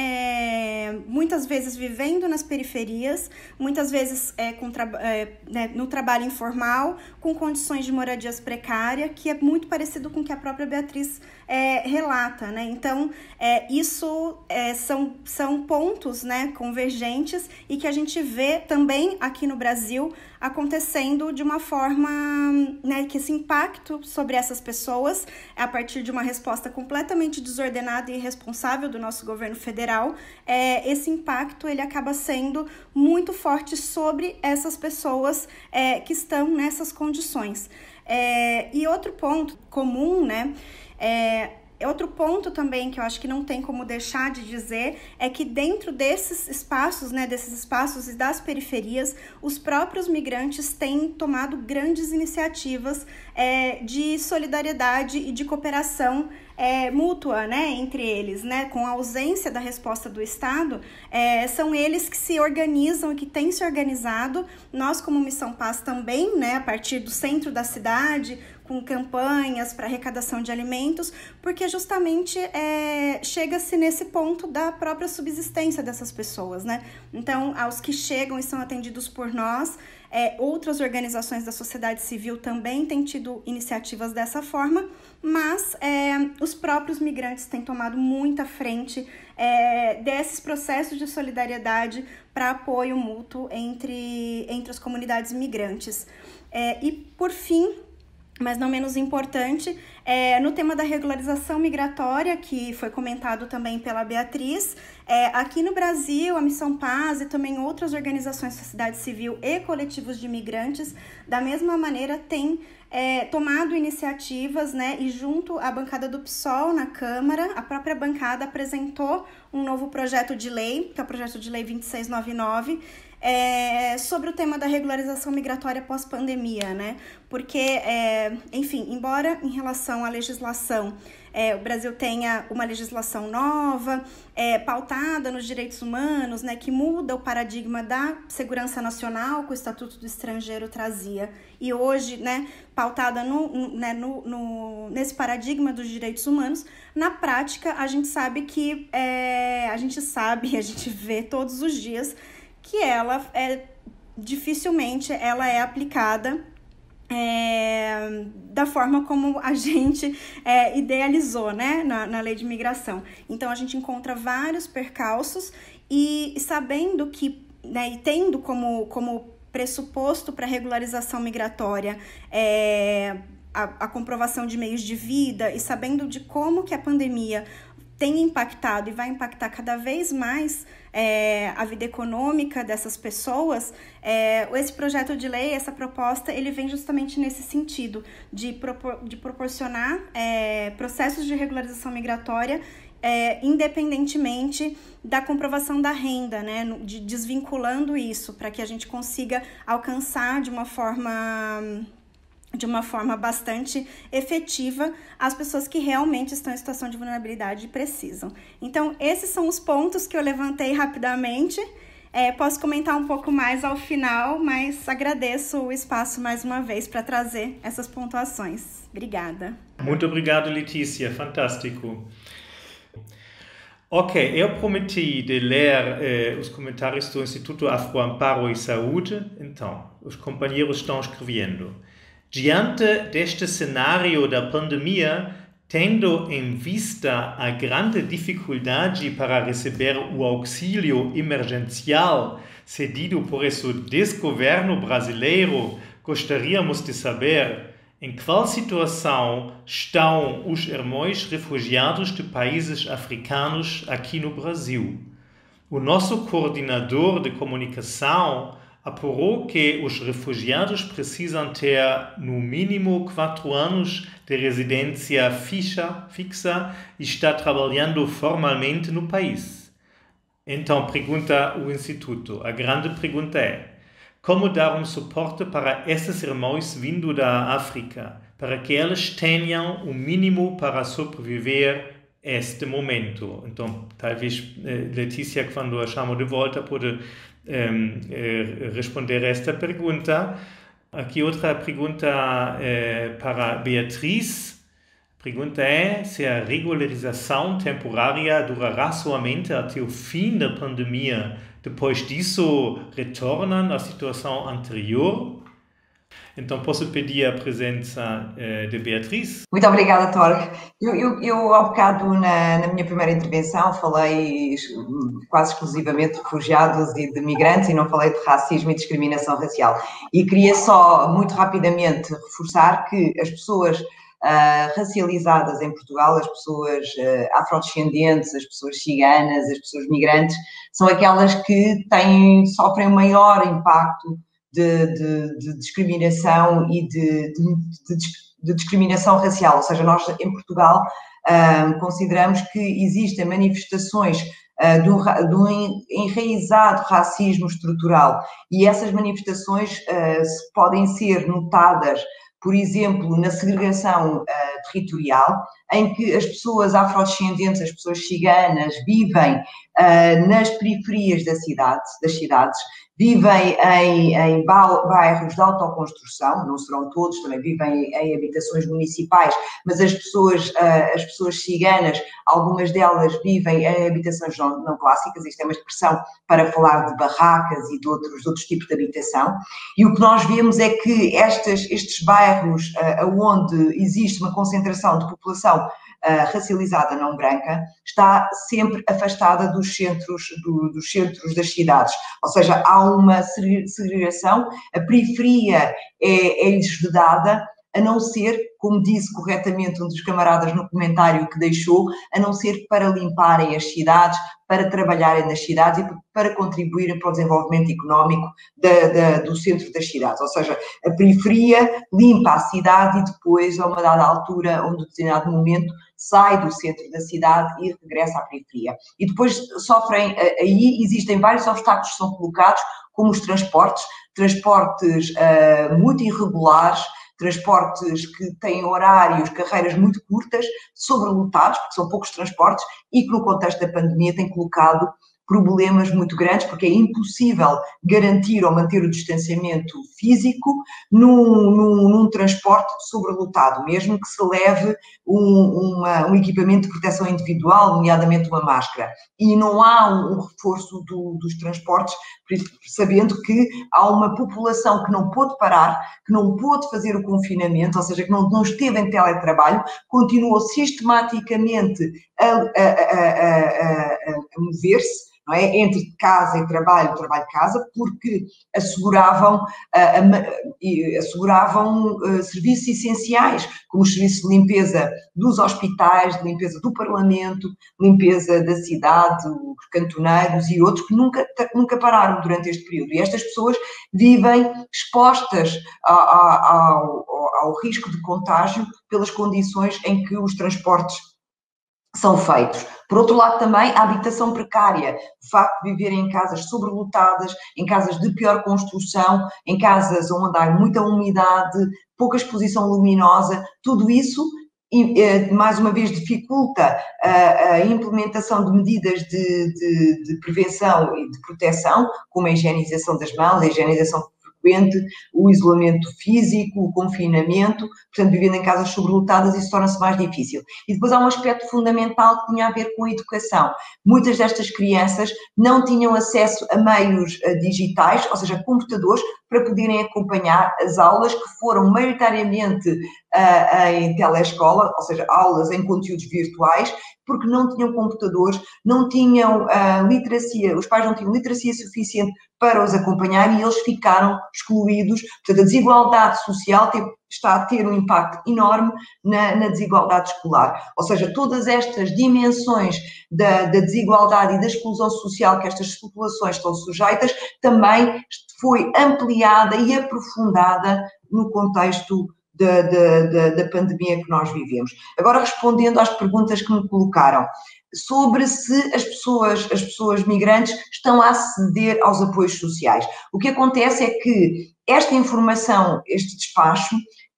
é, muitas vezes vivendo nas periferias, muitas vezes é, com tra- é, né, no trabalho informal, com condições de moradias precárias, que é muito parecido com o que a própria Beatriz é, relata, né? Então, é, isso é, são, são pontos, né, convergentes e que a gente vê também aqui no Brasil acontecendo de uma forma, né, que esse impacto sobre essas pessoas, a partir de uma resposta completamente desordenada e irresponsável do nosso governo federal, é, esse impacto ele acaba sendo muito forte sobre essas pessoas é, que estão nessas condições. É, e outro ponto comum, né, é, outro ponto também que eu acho que não tem como deixar de dizer é que dentro desses espaços, né, desses espaços e das periferias, os próprios migrantes têm tomado grandes iniciativas é, de solidariedade e de cooperação É, mútua, né, entre eles, né, com a ausência da resposta do Estado, é, são eles que se organizam e que têm se organizado. Nós, como Missão Paz, também, né, a partir do centro da cidade, com campanhas para arrecadação de alimentos, porque justamente é, chega-se nesse ponto da própria subsistência dessas pessoas, né? Então, aos que chegam e são atendidos por nós, é, outras organizações da sociedade civil também têm tido iniciativas dessa forma, mas é, os próprios migrantes têm tomado muita frente é, desses processos de solidariedade para apoio mútuo entre, entre as comunidades migrantes. É, e, por fim, mas não menos importante, é, no tema da regularização migratória, que foi comentado também pela Beatriz, é, aqui no Brasil, a Missão Paz e também outras organizações da sociedade civil e coletivos de imigrantes, da mesma maneira, têm é, tomado iniciativas, né, e junto à bancada do P SOL na Câmara, a própria bancada apresentou um novo projeto de lei, que é o projeto de lei vinte e seis noventa e nove, é, sobre o tema da regularização migratória pós-pandemia, né? Porque, é, enfim, embora em relação à legislação, é, o Brasil tenha uma legislação nova, é, pautada nos direitos humanos, né, que muda o paradigma da segurança nacional que o Estatuto do Estrangeiro trazia, e hoje, né, pautada no, no, né, no, no, nesse paradigma dos direitos humanos, na prática a gente sabe que, é, a gente sabe, a gente vê todos os dias que ela é, dificilmente ela é aplicada É, da forma como a gente é, idealizou, né, na, na lei de imigração. Então, a gente encontra vários percalços e sabendo que, né, e tendo como, como pressuposto para regularização migratória é, a, a comprovação de meios de vida e sabendo de como que a pandemia tem impactado e vai impactar cada vez mais é, a vida econômica dessas pessoas, é, esse projeto de lei, essa proposta, ele vem justamente nesse sentido, de, propor, de proporcionar é, processos de regularização migratória é, independentemente da comprovação da renda, né, de, desvinculando isso, para que a gente consiga alcançar de uma forma... de uma forma bastante efetiva as pessoas que realmente estão em situação de vulnerabilidade e precisam. Então, esses são os pontos que eu levantei rapidamente. É, posso comentar um pouco mais ao final, mas agradeço o espaço mais uma vez para trazer essas pontuações. Obrigada. Muito obrigado, Letícia. Fantástico. Ok, eu prometi de ler eh, os comentários do Instituto Afro Amparo e Saúde. Então, os companheiros estão escrevendo. Diante deste cenário da pandemia, tendo em vista a grande dificuldade para receber o auxílio emergencial cedido por esse desgoverno brasileiro, gostaríamos de saber em qual situação estão os irmãos refugiados de países africanos aqui no Brasil. O nosso coordenador de comunicação apurou que os refugiados precisam ter, no mínimo, quatro anos de residência fixa, fixa e está trabalhando formalmente no país. Então, pergunta o Instituto. A grande pergunta é: como dar um suporte para esses irmãos vindo da África, para que eles tenham o mínimo para sobreviver este momento? Então, talvez Letícia, quando a chamo de volta, pode Um, eh, responder a esta pergunta. Aqui outra pergunta eh, para Beatriz. A pergunta é se a regularização temporária durará somente até o fim da pandemia. Depois disso, retornam à situação anterior? Então, posso pedir a presença eh, de Beatriz? Muito obrigada, Torg. Eu, eu, eu ao bocado, na, na minha primeira intervenção, falei quase exclusivamente de refugiados e de migrantes e não falei de racismo e discriminação racial. E queria só, muito rapidamente, reforçar que as pessoas uh, racializadas em Portugal, as pessoas uh, afrodescendentes, as pessoas ciganas, as pessoas migrantes, são aquelas que têm, sofrem o maior impacto De, de, de discriminação e de, de, de, de discriminação racial, ou seja, nós em Portugal uh, consideramos que existem manifestações uh, de, um, de um enraizado racismo estrutural e essas manifestações uh, podem ser notadas, por exemplo, na segregação uh, territorial, em que as pessoas afrodescendentes, as pessoas ciganas, vivem uh, nas periferias da cidade, das cidades, vivem em, em bairros de autoconstrução, não serão todos, também vivem em habitações municipais, mas as pessoas, as pessoas ciganas, algumas delas vivem em habitações não, não clássicas, isto é uma expressão para falar de barracas e de outros, de outros tipos de habitação, e o que nós vemos é que estes, estes bairros onde existe uma concentração de população Uh, racializada não branca, está sempre afastada dos centros, do, dos centros das cidades. Ou seja, há uma segregação, a periferia é, é-lhes vedada, a não ser, como disse corretamente um dos camaradas no comentário que deixou, a não ser para limparem as cidades, para trabalharem nas cidades e para contribuírem para o desenvolvimento económico da, da, do centro das cidades. Ou seja, a periferia limpa a cidade e depois, a uma dada altura, a um determinado momento, sai do centro da cidade e regressa à periferia. E depois sofrem, aí existem vários obstáculos que são colocados, como os transportes, transportes uh, muito irregulares, transportes que têm horários, carreiras muito curtas, sobrelotados, porque são poucos transportes, e que no contexto da pandemia têm colocado problemas muito grandes, porque é impossível garantir ou manter o distanciamento físico num, num, num transporte sobrelotado, mesmo que se leve um, uma, um equipamento de proteção individual, nomeadamente uma máscara. E não há um, um reforço do, dos transportes, sabendo que há uma população que não pôde parar, que não pôde fazer o confinamento, ou seja, que não, não esteve em teletrabalho, continuou sistematicamente a, a, a, a, a mover-se, não é? Entre casa e trabalho, trabalho-casa, porque asseguravam, uh, asseguravam uh, serviços essenciais, como os serviços de limpeza dos hospitais, de limpeza do Parlamento, limpeza da cidade, os cantoneiros e outros que nunca, nunca pararam durante este período. E estas pessoas vivem expostas ao, ao, ao risco de contágio pelas condições em que os transportes são feitos. Por outro lado, também a habitação precária, o facto de viverem em casas sobrelotadas, em casas de pior construção, em casas onde há muita umidade, pouca exposição luminosa, tudo isso, mais uma vez, dificulta a implementação de medidas de, de, de prevenção e de proteção, como a higienização das mãos, a higienização o isolamento físico, o confinamento, portanto, vivendo em casas sobrelotadas, isso torna-se mais difícil. E depois há um aspecto fundamental que tinha a ver com a educação. Muitas destas crianças não tinham acesso a meios digitais, ou seja, computadores, para poderem acompanhar as aulas que foram maioritariamente uh, em telescola, ou seja, aulas em conteúdos virtuais, porque não tinham computadores, não tinham uh, literacia, os pais não tinham literacia suficiente para os acompanhar e eles ficaram excluídos. Portanto, a desigualdade social tem, está a ter um impacto enorme na, na desigualdade escolar. Ou seja, todas estas dimensões da, da desigualdade e da exclusão social que estas populações estão sujeitas também foi ampliada e aprofundada no contexto da, da, da, da pandemia que nós vivemos. Agora, respondendo às perguntas que me colocaram, sobre se as pessoas, as pessoas migrantes estão a aceder aos apoios sociais. O que acontece é que esta informação, este despacho,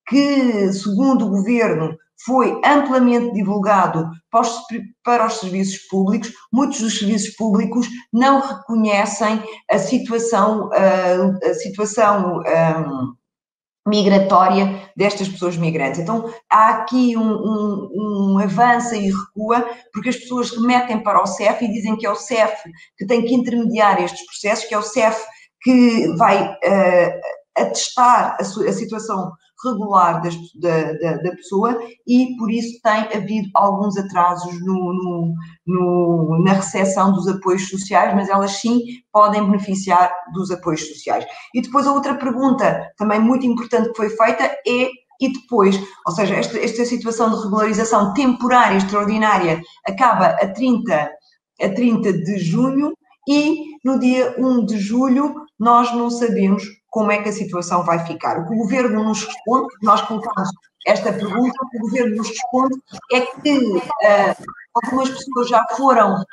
que segundo o Governo foi amplamente divulgado para os, para os serviços públicos, muitos dos serviços públicos não reconhecem a situação, a, a situação um, migratória destas pessoas migrantes. Então, há aqui um, um, um avança e recua, porque as pessoas remetem para o C E F e dizem que é o C E F que tem que intermediar estes processos, que é o C E F que vai uh, atestar a, a situação regular das, da, da, da pessoa e, por isso, tem havido alguns atrasos no, no, no, na recepção dos apoios sociais, mas elas sim podem beneficiar dos apoios sociais. E depois a outra pergunta, também muito importante que foi feita, é e depois, ou seja, esta, esta situação de regularização temporária extraordinária acaba a trinta, a trinta de junho e no dia um de julho nós não sabemos como é que a situação vai ficar. O que o Governo nos responde, porque nós colocamos esta pergunta, o que o Governo nos responde é que uh, algumas pessoas já foram,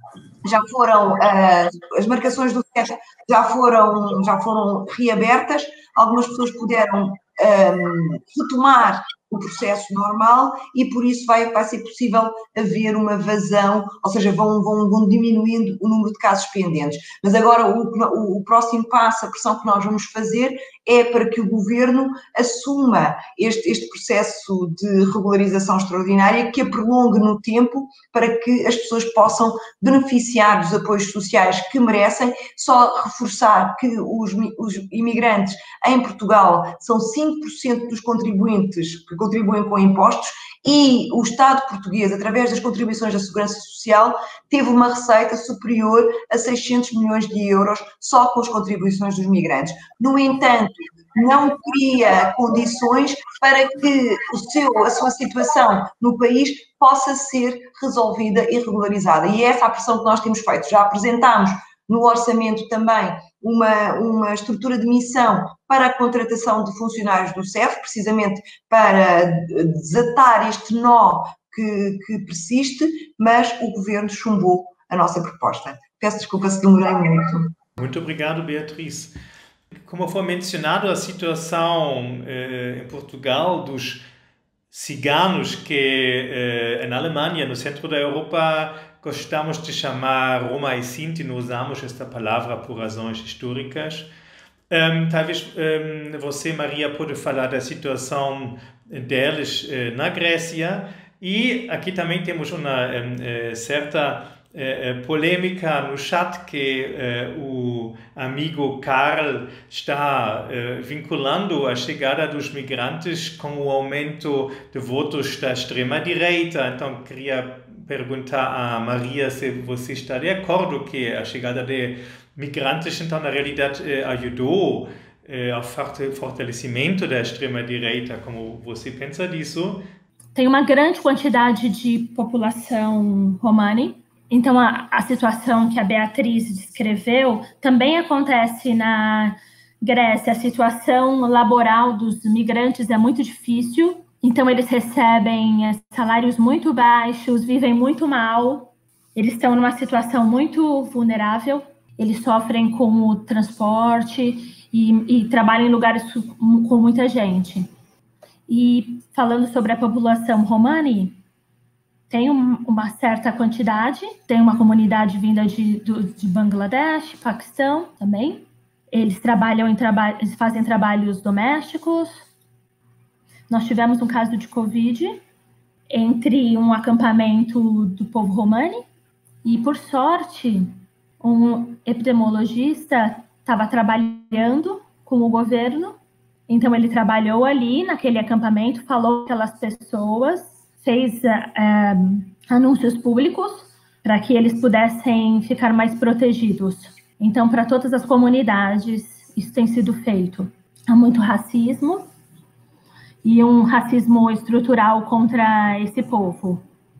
já foram, uh, as marcações do C E F já foram, já foram reabertas, algumas pessoas puderam um, retomar o processo normal e por isso vai, vai ser possível haver uma vazão, ou seja, vão, vão, vão diminuindo o número de casos pendentes. Mas agora o, o, o próximo passo, a pressão que nós vamos fazer é para que o Governo assuma este, este processo de regularização extraordinária, que a prolongue no tempo para que as pessoas possam beneficiar dos apoios sociais que merecem. Só reforçar que os, os imigrantes em Portugal são cinco por cento dos contribuintes que contribuem com impostos e o Estado português, através das contribuições da Segurança Social, teve uma receita superior a seiscentos milhões de euros só com as contribuições dos migrantes. No entanto, não cria condições para que o seu, a sua situação no país possa ser resolvida e regularizada. E é essa a pressão que nós temos feito. Já apresentámos no orçamento também uma, uma estrutura de missão para a contratação de funcionários do C E F, precisamente para desatar este nó que, que persiste, mas o Governo chumbou a nossa proposta. Peço desculpa se demorei muito. Muito obrigado, Beatriz. Como foi mencionado, a situação eh, em Portugal dos ciganos que eh, na Alemanha, no centro da Europa, gostamos de chamar Roma e Sinti, não usamos esta palavra por razões históricas. Um, talvez um, você, Maria, pode falar da situação deles uh, na Grécia, e aqui também temos uma um, uh, certa uh, polêmica no chat que uh, o amigo Karl está uh, vinculando a chegada dos migrantes com o aumento de votos da extrema-direita. Então, queria perguntar a Maria se você está de acordo que a chegada de migrantes, então, na realidade, eh, ajudou eh, ao fortalecimento da extrema-direita. Como você pensa disso? Tem uma grande quantidade de população romani, então a, a situação que a Beatriz descreveu também acontece na Grécia. A situação laboral dos migrantes é muito difícil, então eles recebem é, salários muito baixos, vivem muito mal, eles estão numa situação muito vulnerável. Eles sofrem com o transporte e, e trabalham em lugares com muita gente. E falando sobre a população romani, tem um, uma certa quantidade, tem uma comunidade vinda de, de Bangladesh, Paquistão também. Eles trabalham em traba- eles fazem trabalhos domésticos. Nós tivemos um caso de Covid entre um acampamento do povo romani e, por sorte, um epidemiologista estava trabalhando com o governo, então ele trabalhou ali naquele acampamento, falou com aquelas pessoas, fez uh, anúncios públicos para que eles pudessem ficar mais protegidos. Então, para todas as comunidades, isso tem sido feito. Há muito racismo e um racismo estrutural contra esse povo.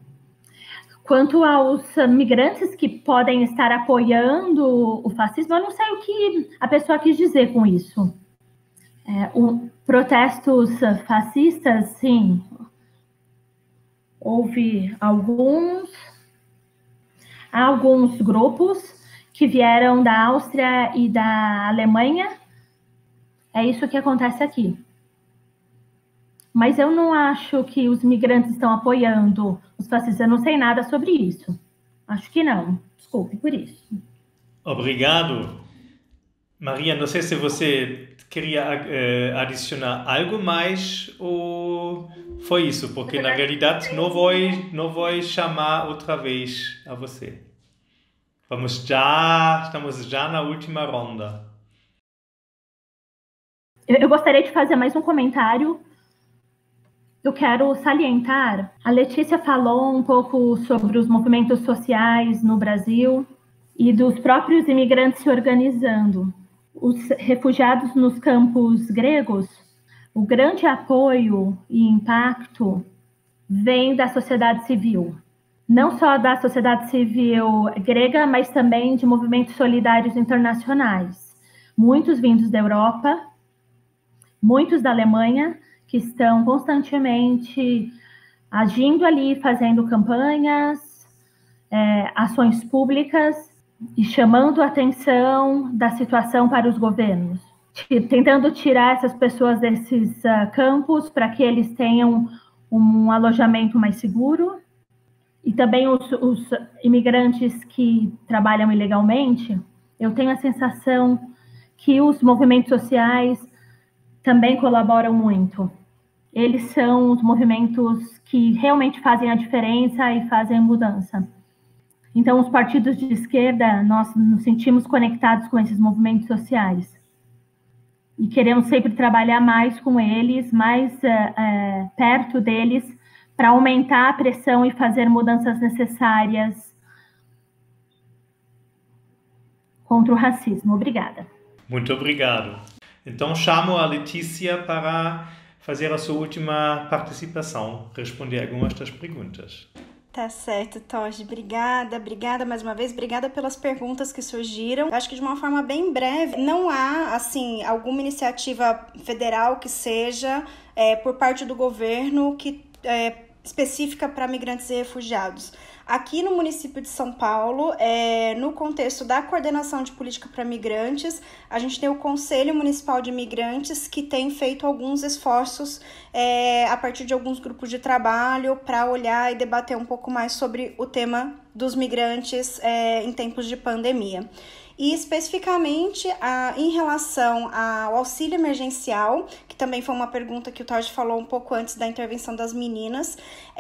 Quanto aos migrantes que podem estar apoiando o fascismo, eu não sei o que a pessoa quis dizer com isso. É, o, protestos fascistas, sim, houve alguns, há alguns grupos que vieram da Áustria e da Alemanha. É isso que acontece aqui. Mas eu não acho que os migrantes estão apoiando os fascistas. Eu não sei nada sobre isso. Acho que não. Desculpe por isso. Obrigado. Maria, não sei se você queria uh, adicionar algo mais ou foi isso, porque na realidade não vou, não vou chamar outra vez a você. Vamos já, estamos já na última ronda. Eu, eu gostaria de fazer mais um comentário. Eu quero salientar, a Letícia falou um pouco sobre os movimentos sociais no Brasil e dos próprios imigrantes se organizando. Os refugiados nos campos gregos, o grande apoio e impacto vem da sociedade civil. Não só da sociedade civil grega, mas também de movimentos solidários internacionais. Muitos vindos da Europa, muitos da Alemanha, que estão constantemente agindo ali, fazendo campanhas, é, ações públicas e chamando a atenção da situação para os governos, tentando tirar essas pessoas desses uh, campos para que eles tenham um alojamento mais seguro. E também os, os imigrantes que trabalham ilegalmente, eu tenho a sensação que os movimentos sociais também colaboram muito. Eles são os movimentos que realmente fazem a diferença e fazem a mudança. Então, os partidos de esquerda, nós nos sentimos conectados com esses movimentos sociais. E queremos sempre trabalhar mais com eles, mais é, é, perto deles, para aumentar a pressão e fazer mudanças necessárias contra o racismo. Obrigada. Muito obrigado. Então, chamo a Letícia para fazer a sua última participação, responder algumas das perguntas. Tá certo, Togi. Obrigada, obrigada mais uma vez. Obrigada pelas perguntas que surgiram. Eu acho que de uma forma bem breve, não há, assim, alguma iniciativa federal que seja é, por parte do governo que é, específica para migrantes e refugiados. Aqui no município de São Paulo, é, no contexto da coordenação de política para migrantes, a gente tem o Conselho Municipal de Migrantes, que tem feito alguns esforços é, a partir de alguns grupos de trabalho para olhar e debater um pouco mais sobre o tema dos migrantes é, em tempos de pandemia. E especificamente a, em relação ao auxílio emergencial, que também foi uma pergunta que o Torge falou um pouco antes da intervenção das meninas,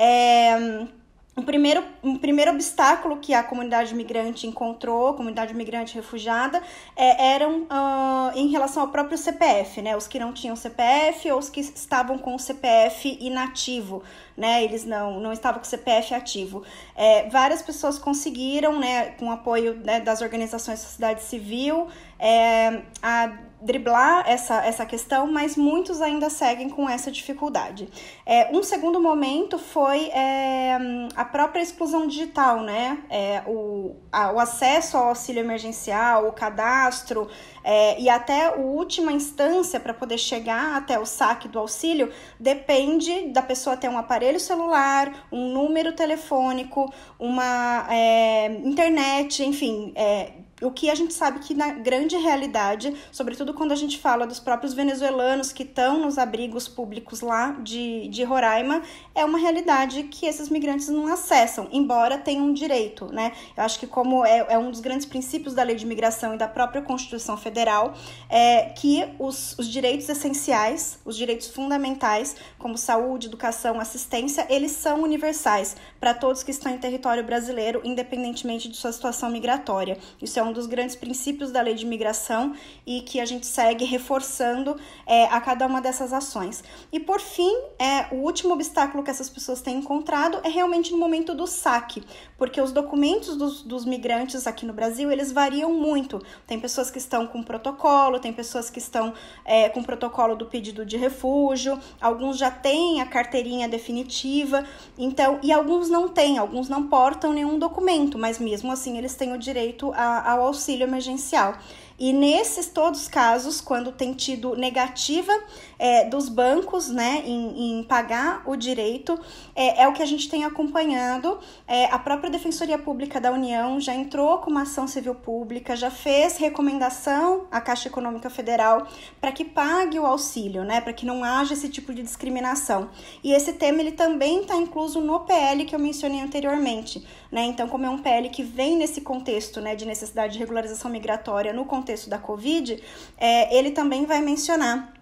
é... O primeiro, o primeiro obstáculo que a comunidade migrante encontrou, a comunidade migrante refugiada, é, eram uh, em relação ao próprio C P F, né? Os que não tinham C P F ou os que estavam com o C P F inativo, né? Eles não, não estavam com o C P F ativo. É, várias pessoas conseguiram, né, com o apoio, né, das organizações da sociedade civil, é, a driblar essa, essa questão, mas muitos ainda seguem com essa dificuldade. É, um segundo momento foi é, a própria exclusão digital, né? É, o, a, o acesso ao auxílio emergencial, o cadastro é, e até a última instância para poder chegar até o saque do auxílio depende da pessoa ter um aparelho celular, um número telefônico, uma é, internet, enfim, é, o que a gente sabe que na grande realidade, sobretudo quando a gente fala dos próprios venezuelanos que estão nos abrigos públicos lá de, de Roraima, é uma realidade que esses migrantes não acessam, embora tenham direito, né? Eu acho que como é, é um dos grandes princípios da Lei de Imigração e da própria Constituição Federal, é que os, os direitos essenciais, os direitos fundamentais, como saúde, educação, assistência, eles são universais para todos que estão em território brasileiro, independentemente de sua situação migratória. Isso é um dos grandes princípios da Lei de Imigração e que a gente segue reforçando é, a cada uma dessas ações. E, por fim, é, o último obstáculo que essas pessoas têm encontrado é realmente no momento do saque, porque os documentos dos, dos migrantes aqui no Brasil, eles variam muito. Tem pessoas que estão com protocolo, tem pessoas que estão é, com protocolo do pedido de refúgio, alguns já têm a carteirinha definitiva, então, e alguns não têm, alguns não portam nenhum documento, mas mesmo assim eles têm o direito a, ao auxílio emergencial. E nesses todos os casos, quando tem tido negativa é, dos bancos, né, em, em pagar o direito, é, é o que a gente tem acompanhado. É, a própria Defensoria Pública da União já entrou com uma ação civil pública, já fez recomendação à Caixa Econômica Federal para que pague o auxílio, né, para que não haja esse tipo de discriminação. E esse tema ele também está incluso no P L que eu mencionei anteriormente, né? Então, como é um P L que vem nesse contexto, né, de necessidade de regularização migratória no contexto da Covid, é, ele também vai mencionar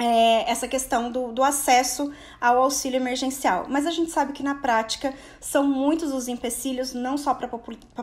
é, essa questão do, do acesso ao auxílio emergencial. Mas a gente sabe que na prática são muitos os empecilhos, não só para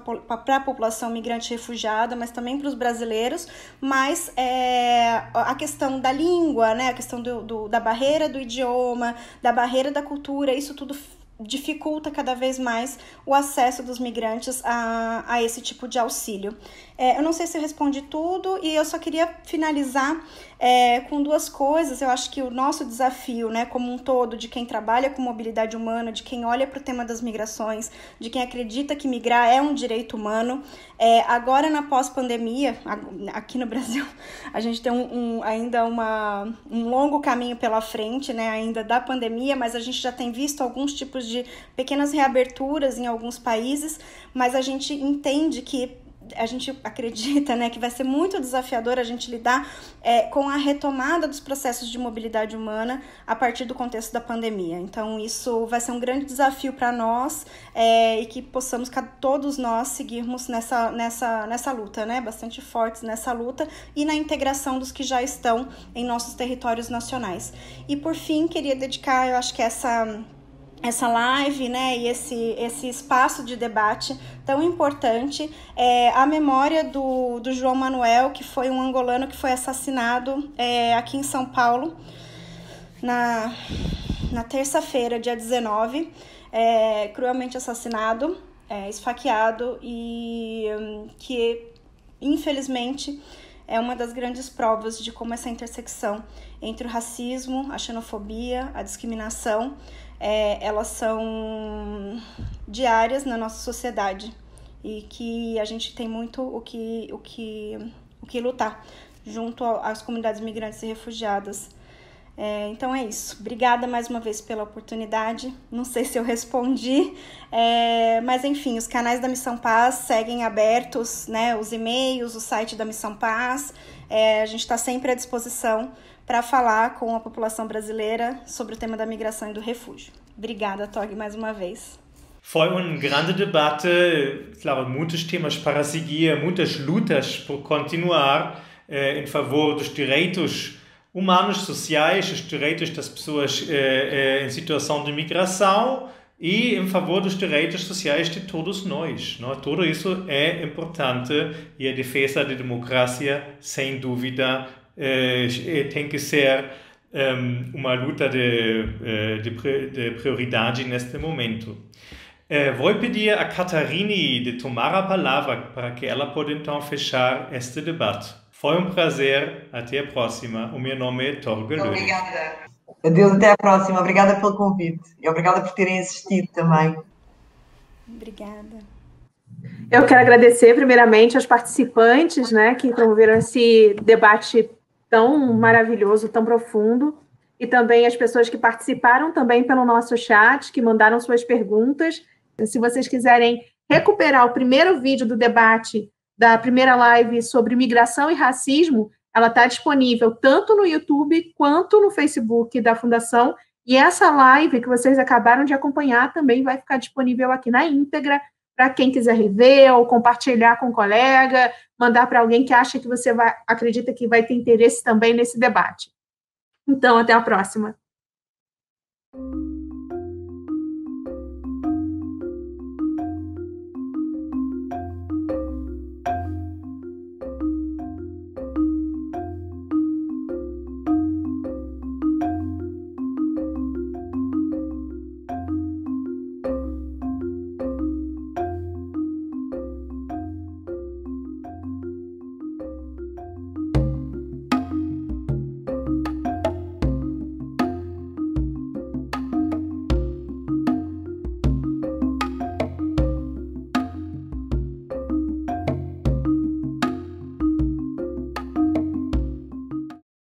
a população migrante refugiada, mas também para os brasileiros, mas é, a questão da língua, né, a questão do, do, da barreira do idioma, da barreira da cultura, isso tudo dificulta cada vez mais o acesso dos migrantes a, a esse tipo de auxílio. É, eu não sei se eu respondi tudo e eu só queria finalizar é, com duas coisas. Eu acho que o nosso desafio, né, como um todo, de quem trabalha com mobilidade humana, de quem olha para o tema das migrações, de quem acredita que migrar é um direito humano, é, agora na pós-pandemia, aqui no Brasil, a gente tem um, um, ainda uma, um longo caminho pela frente, né, ainda da pandemia, mas a gente já tem visto alguns tipos de pequenas reaberturas em alguns países, mas a gente entende que a gente acredita, né, que vai ser muito desafiador a gente lidar é, com a retomada dos processos de mobilidade humana a partir do contexto da pandemia. Então, isso vai ser um grande desafio para nós é, e que possamos todos nós seguirmos nessa, nessa, nessa luta, né, bastante fortes nessa luta e na integração dos que já estão em nossos territórios nacionais. E, por fim, queria dedicar, eu acho que essa... essa live, né, e esse, esse espaço de debate tão importante, é, a memória do, do João Manuel, que foi um angolano que foi assassinado é, aqui em São Paulo, na, na terça-feira, dia dezenove, é, cruelmente assassinado, é, esfaqueado, e um, que, infelizmente, é uma das grandes provas de como essa intersecção entre o racismo, a xenofobia, a discriminação, É, elas são diárias na nossa sociedade e que a gente tem muito o que, o que, o que lutar junto às comunidades migrantes e refugiadas É, então é isso. Obrigada mais uma vez pela oportunidade. Não sei se eu respondi, é, mas enfim, os canais da Missão Paz seguem abertos, né? Os e-mails, o site da Missão Paz. É, a gente está sempre à disposição para falar com a população brasileira sobre o tema da migração e do refúgio. Obrigada, Tog, mais uma vez. Foi uma grande debate, claro, muitos temas para seguir, muitas lutas por continuar eh, em favor dos direitos humanos, sociais, os direitos das pessoas eh, eh, em situação de migração e em favor dos direitos sociais de todos nós. Não? Tudo isso é importante e a defesa da democracia, sem dúvida, eh, tem que ser um, uma luta de, de, de prioridade neste momento. Eh, vou pedir a Catarine de tomar a palavra para que ela possa então fechar este debate. Foi um prazer, até a próxima. O meu nome é Torge Löhling. Obrigada. Adeus, até a próxima. Obrigada pelo convite e obrigada por terem assistido também. Obrigada. Eu quero agradecer primeiramente aos participantes, né, que promoveram esse debate tão maravilhoso, tão profundo, e também as pessoas que participaram também pelo nosso chat, que mandaram suas perguntas. Se vocês quiserem recuperar o primeiro vídeo do debate da primeira live sobre migração e racismo, ela está disponível tanto no YouTube quanto no Facebook da Fundação, e essa live que vocês acabaram de acompanhar também vai ficar disponível aqui na íntegra, para quem quiser rever ou compartilhar com um colega, mandar para alguém que acha que você vai, acredita que vai ter interesse também nesse debate. Então, até a próxima.